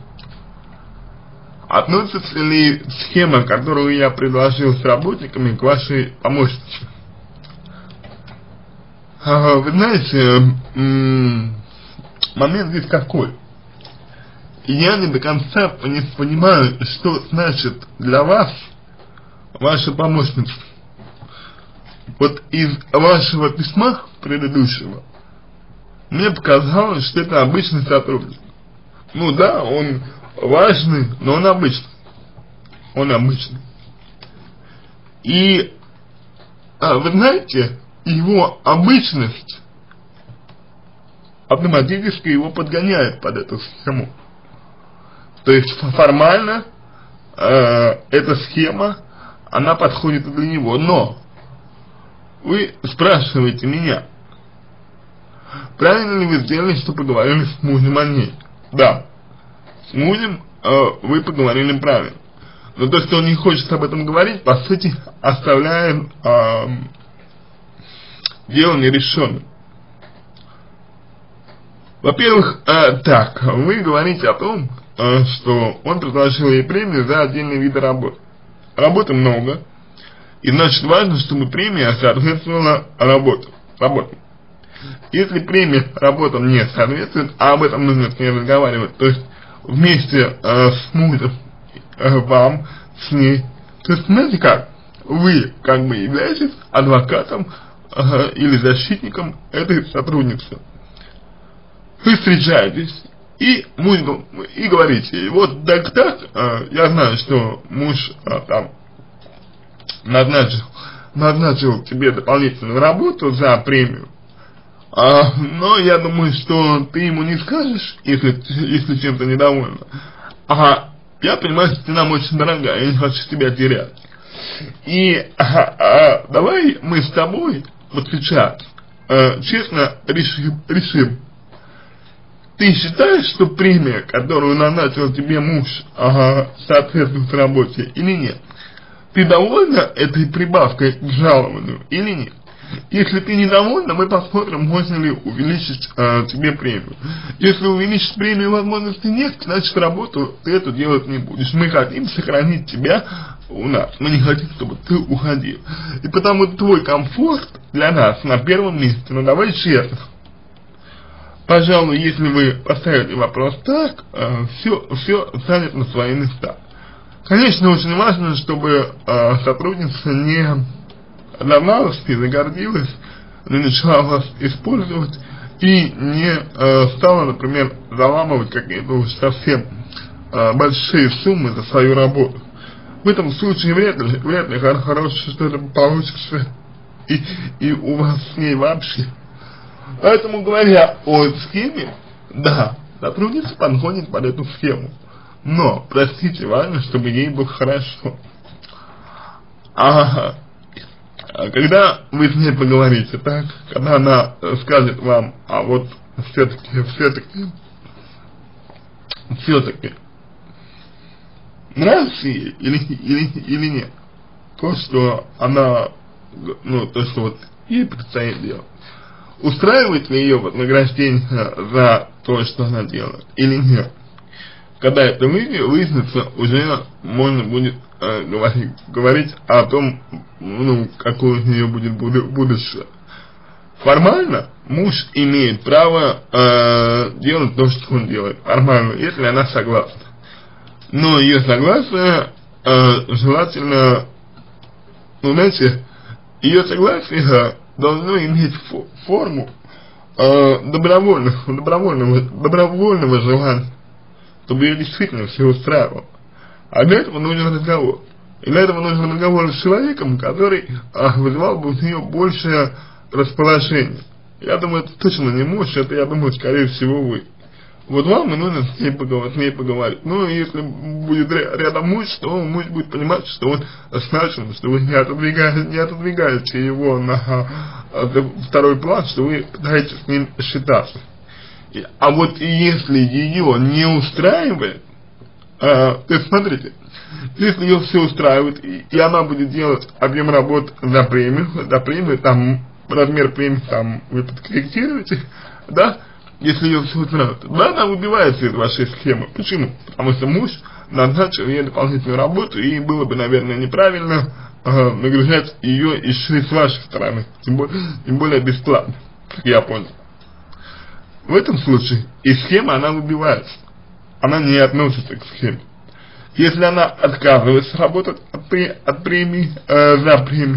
Относится ли схема, которую я предложил с работниками, к вашей помощнице? А, вы знаете, момент здесь какой? Я не до конца не понимаю, что значит для вас ваша помощница. Вот из вашего письма предыдущего мне показалось, что это обычный сотрудник. Ну да, он важный, но он обычный. Он обычный. И, а, вы знаете, его обычность автоматически его подгоняет под эту схему. То есть формально э, эта схема, она подходит для него. Но вы спрашиваете меня, правильно ли вы сделали, что поговорили с мужем о ней? Да. С мужем э, вы поговорили правильно. Но то, что он не хочет об этом говорить, по сути, оставляет э, дело нерешенным. Во-первых, э, так, вы говорите о том, э, что он предложил ей премию за отдельные виды работы. Работы много, и значит важно, чтобы премия соответствовала работе. работе. Если премия работам не соответствует, а об этом нужно с ней разговаривать, то есть вместе э, с мужем, э, вам, с ней, то есть знаете как, вы как бы являетесь адвокатом э, или защитником этой сотрудницы. Вы встречаетесь и, муж, и говорите, вот так так, э, я знаю, что муж э, там назначил, назначил тебе дополнительную работу за премию, А, но я думаю, что ты ему не скажешь, если, если чем-то недовольна. Ага, я понимаю, что ты нам очень дорогая, я не хочу тебя терять. И ага, а, давай мы с тобой вот сейчас э, честно решим, решим. Ты считаешь, что премия, которую назначил тебе муж, ага, соответствует работе или нет? Ты довольна этой прибавкой к жалованию или нет? Если ты недовольна, мы посмотрим, можно ли увеличить э, тебе премию. Если увеличить премию возможности нет, значит работу ты эту делать не будешь. Мы хотим сохранить тебя у нас, мы не хотим, чтобы ты уходил. И потому твой комфорт для нас на первом месте. Ну давай честно. Пожалуй, если вы поставите вопрос так, э, все, все станет на свои места. Конечно, очень важно, чтобы э, сотрудница не равналась, не загордилась, не начала вас использовать и не э, стала, например, заламывать какие-то уж совсем э, большие суммы за свою работу. В этом случае вряд ли, вряд ли хорошее что-то получится и, и у вас с ней вообще. Поэтому, говоря о схеме, да, сотрудница подходит под эту схему. Но, простите, важно, чтобы ей было хорошо. Ага. А когда вы с ней поговорите, так, когда она скажет вам, а вот все-таки, все-таки, все-таки, нравится ей или, или, или нет, то, что она, ну, то, что вот ей предстоит делать, устраивает ли ее вознаграждение за то, что она делает, или нет. Когда это выяснится, уже можно будет э, говорить, говорить о том, ну, какое у нее будет будущее. Формально муж имеет право э, делать то, что он делает, формально, если она согласна. Но ее согласие э, желательно, ну, знаете, ее согласие должно иметь фо форму э, добровольного, добровольного, добровольного желания, чтобы ее действительно все устраивало. А для этого нужен разговор. И для этого нужен разговор с человеком, который а, вызывал бы у нее большее расположение. Я думаю, это точно не муж, это, я думаю, скорее всего, вы. Вот вам и нужно с ней поговорить, с ней поговорить. Ну, если будет рядом муж, то муж будет понимать, что он значим, что вы не отодвигаете, не отодвигаете его на а, второй план, что вы пытаетесь с ним считаться. А вот если ее не устраивает, э, то есть смотрите, если ее все устраивает, и, и она будет делать объем работ за премию, за премию, там, размер премии, там, вы подкорректируете, да, если ее все устраивает, да, она выбивается из вашей схемы. Почему? Потому что муж назначил ей дополнительную работу, и было бы, наверное, неправильно э, нагружать ее еще и с вашей стороны, тем более, тем более бесплатно, как я понял. В этом случае и схема, она выбивается, она не относится к схеме. Если она отказывается работать от, при, от премии, э, за премию,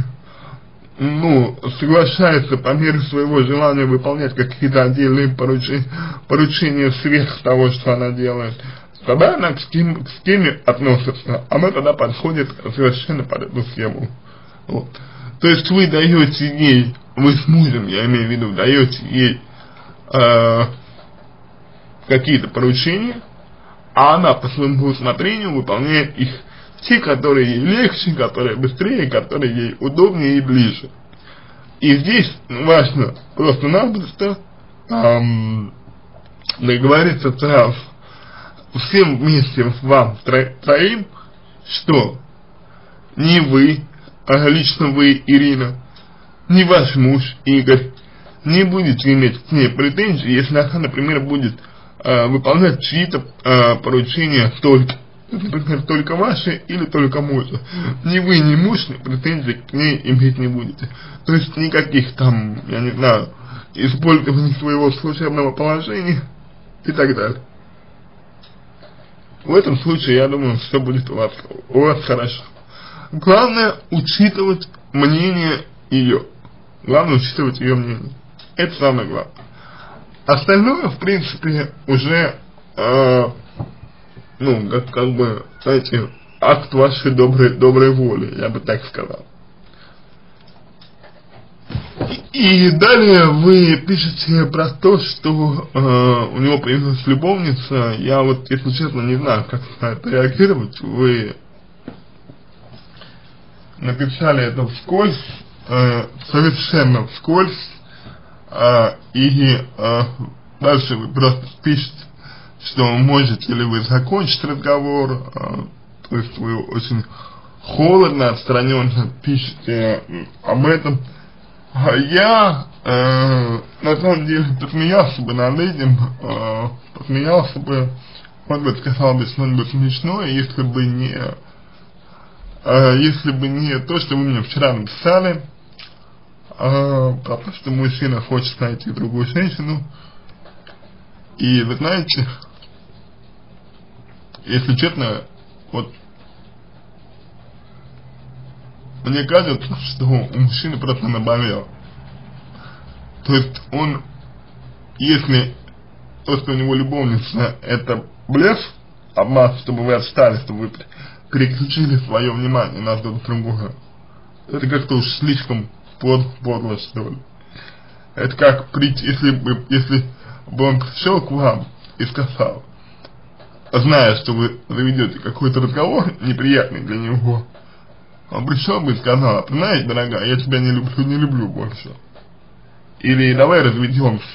ну, соглашается по мере своего желания выполнять какие-то отдельные поручения, поручения сверх того, что она делает, тогда она к схеме, к схеме относится, она тогда подходит совершенно под эту схему. Вот. То есть вы даете ей, вы с мужем, я имею в виду, даете ей Э, какие-то поручения, а она по своему усмотрению выполняет их, те, которые ей легче, которые быстрее, которые ей удобнее и ближе. И здесь важно просто-напросто эм, договориться сразу всем вместе вам троим, что ни вы, а лично вы, Ирина, ни ваш муж, Игорь, не будете иметь к ней претензий, если она, например, будет э, выполнять чьи-то э, поручения только, например, только ваши или только мужа. Ни вы, ни муж, ни претензий к ней иметь не будете. То есть никаких там, я не знаю, использования своего служебного положения и так далее. В этом случае, я думаю, все будет у вас, у вас хорошо. Главное учитывать мнение ее. Главное учитывать ее мнение. Это самое главное. Остальное, в принципе, уже, э, ну, как, как бы, знаете, акт вашей доброй, доброй воли, я бы так сказал. И далее вы пишете про то, что э, у него появилась любовница. Я вот, если честно, не знаю, как на это реагировать. Вы написали это вскользь, э, совершенно вскользь, э, и э, дальше вы просто пишете, что можете ли вы закончить разговор, э, то есть вы очень холодно, отстраненно пишете об этом. Я, э, на самом деле, посмеялся бы над этим, э, посмеялся бы, может быть, сказал бы что-нибудь смешное, если бы не, э, если бы не то, что вы мне вчера написали, э, про то, что мужчина хочет найти другую женщину. И вы знаете, если честно, вот, мне кажется, что у мужчины просто наболело. То есть он, если то, что у него любовница, это блеф, обман, чтобы вы отстали, чтобы вы переключили свое внимание на что-то другое, это как-то уж слишком под, подло, что ли. Это как прийти, если бы, если бы он пришел к вам и сказал, зная, что вы заведете какой-то разговор неприятный для него, он пришел бы и сказал: знаешь, дорогая, я тебя не люблю, не люблю больше. Или давай разведемся.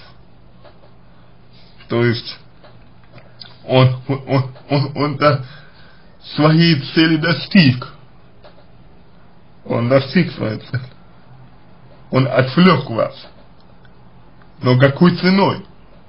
То есть он, он, он, он, он-то своей цели достиг. Он достиг своей цели. Он отвлек вас. Но какой ценой?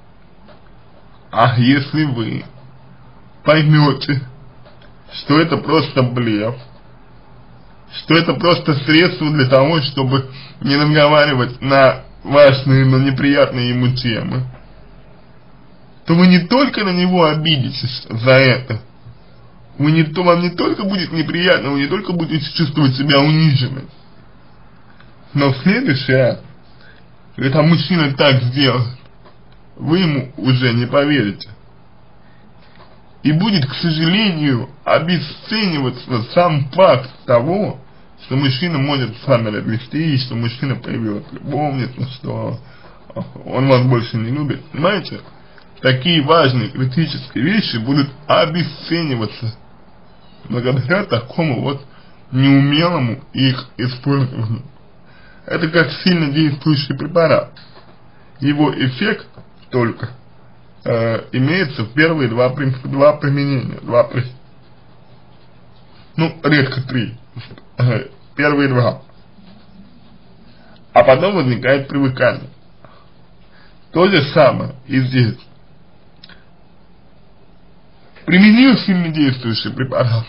А если вы поймете, что это просто блеф, что это просто средство для того, чтобы не разговаривать на важные, но неприятные ему темы, то вы не только на него обидитесь за это, вы не, то вам не только будет неприятно, вы не только будете чувствовать себя униженным, но в следующий раз, когда мужчина так сделает, вы ему уже не поверите. И будет, к сожалению, обесцениваться сам факт того, что мужчина может с вами развести, что мужчина появилась любовница, что он вас больше не любит. Понимаете? Такие важные, критические вещи будут обесцениваться благодаря такому вот неумелому их использованию. Это как сильно действующий препарат. Его эффект только Э, имеется в первые два, два применения, два, ну, редко три, э, первые два, а потом возникает привыкание. То же самое и здесь. Применил сильно действующий препарат,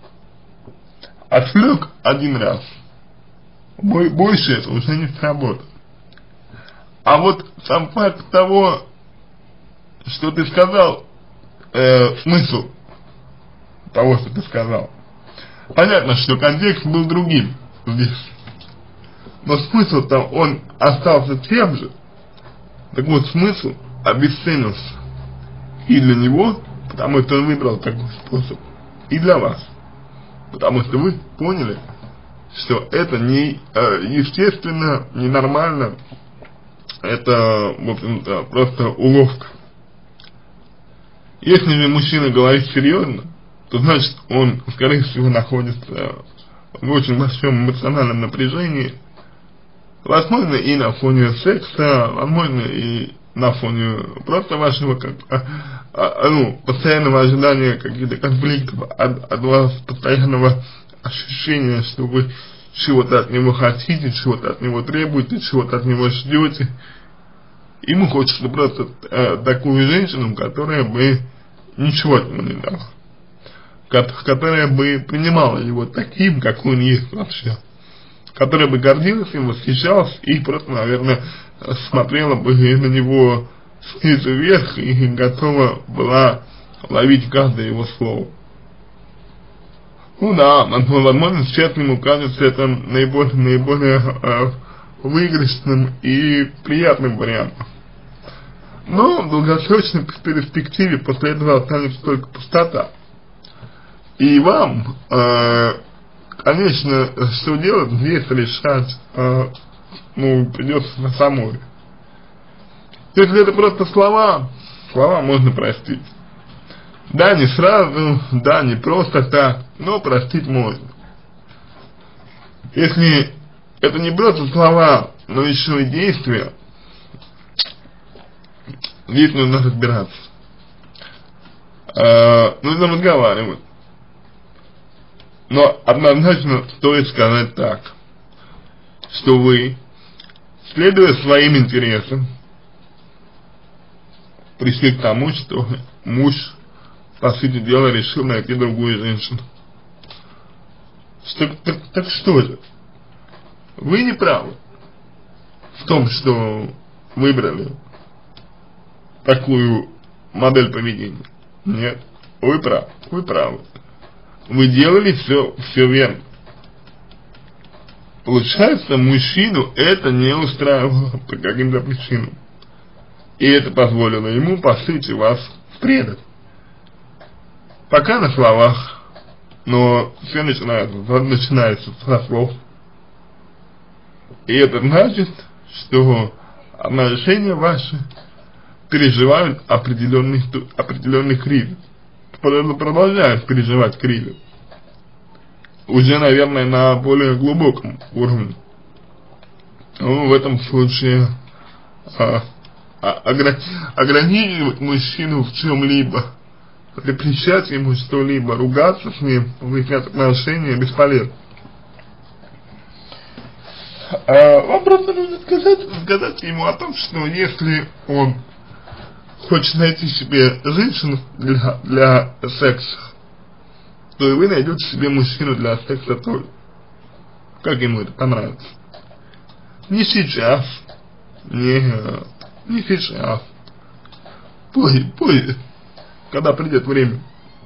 отвлек один раз, больше это уже не сработает. А вот сам факт того, что ты сказал, э, смысл того, что ты сказал. Понятно, что контекст был другим здесь, но смысл-то он остался тем же. Так вот, смысл обесценился и для него, потому что он выбрал такой способ, и для вас, потому что вы поняли, что это не э, естественно, ненормально, это, в общем-то, просто уловка. Если же мужчина говорит серьезно, то значит он, скорее всего, находится в очень большом эмоциональном напряжении, возможно и на фоне секса, возможно и на фоне просто вашего как, а, а, ну, постоянного ожидания каких-то конфликтов, от, от вас постоянного ощущения, что вы чего-то от него хотите, чего-то от него требуете, чего-то от него ждете. Ему хочется просто э, такую женщину, которая бы ничего от него не дала, которая бы принимала его таким, какой он есть вообще, которая бы гордилась им, восхищалась и просто, наверное, смотрела бы на него снизу вверх и готова была ловить каждое его слово. Ну да, возможно, сейчас ему кажется это наиболее, наиболее э, выигрышным и приятным вариантом. Но в долгосрочной перспективе после этого останется только пустота. И вам, э, конечно, что делать, здесь решать, э, ну, придется на самой. Если это просто слова, слова можно простить. Да, не сразу, да, не просто так, но простить можно. Если это не просто слова, но еще и действия, здесь нужно разбираться. А, нужно разговаривать. Но однозначно стоит сказать так, что вы, следуя своим интересам, пришли к тому, что муж, по сути дела, решил найти другую женщину. Что, так, так что же? Вы не правы в том, что выбрали такую модель поведения. Нет, вы правы, вы правы. Вы делали все, все верно. Получается, мужчину это не устраивало по каким-то причинам. И это позволило ему, по сути, вас предать. Пока на словах, но все начинается, начинается со слов. И это значит, что отношения ваши переживают определенный, определенный кризис. Продолжают переживать кризис. Уже, наверное, на более глубоком уровне. Ну, в этом случае а, а, ограни ограничивать мужчину в чем-либо, запрещать ему что-либо, ругаться с ним, выяснять отношения бесполезно. А, вам просто нужно сказать, сказать ему о том, что если он хочет найти себе женщину для, для секса, то и вы найдете себе мужчину для секса тоже. Как ему это понравится. Не сейчас. Не, не сейчас. Позже, позже. Когда придет время.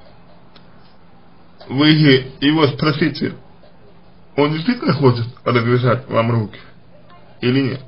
Вы его спросите, он действительно хочет развязать вам руки или нет?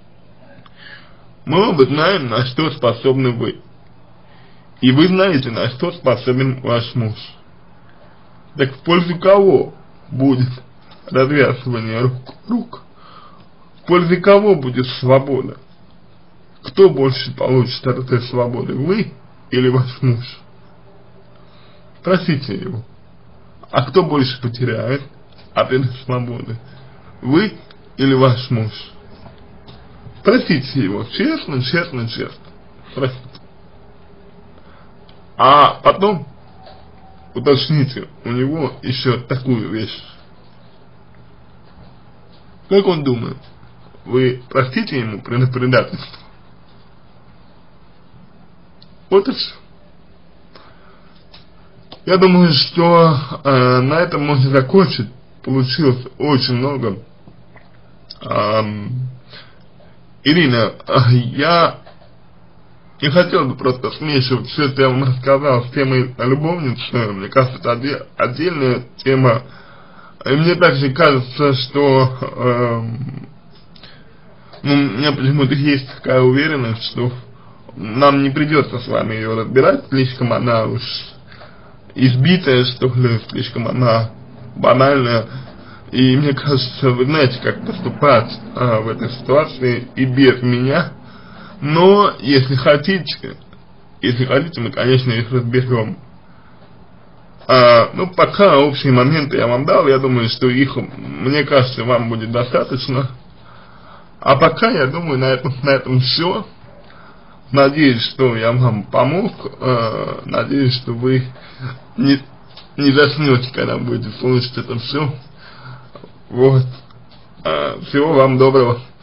Мы оба знаем, на что способны вы. И вы знаете, на что способен ваш муж. Так в пользу кого будет развязывание рук? рук? В пользу кого будет свобода? Кто больше получит от этой свободы? Вы или ваш муж? Спросите его. А кто больше потеряет от этой свободы? Вы или ваш муж? Спросите его, честно, честно, честно. Спросите. А потом уточните у него еще такую вещь. Как он думает, вы простите ему предательство? Вот и все. Я думаю, что э, на этом можно закончить. Получилось очень много. Э, Ирина, я не хотел бы просто смешивать все, что я вам рассказал, с темой любовницы. Мне кажется, это отдельная тема. И мне также кажется, что э, ну, у меня почему-то есть такая уверенность, что нам не придется с вами ее разбирать, слишком она уж избитая, что ли, слишком она банальная. И мне кажется, вы знаете, как поступать а, в этой ситуации и без меня. Но если хотите, если хотите, мы, конечно, их разберем. А, ну, пока общие моменты я вам дал, я думаю, что их, мне кажется, вам будет достаточно. А пока, я думаю, на этом, на этом все. Надеюсь, что я вам помог. А, надеюсь, что вы не, не заснете, когда будете слушать это все. Вот. А, всего вам доброго.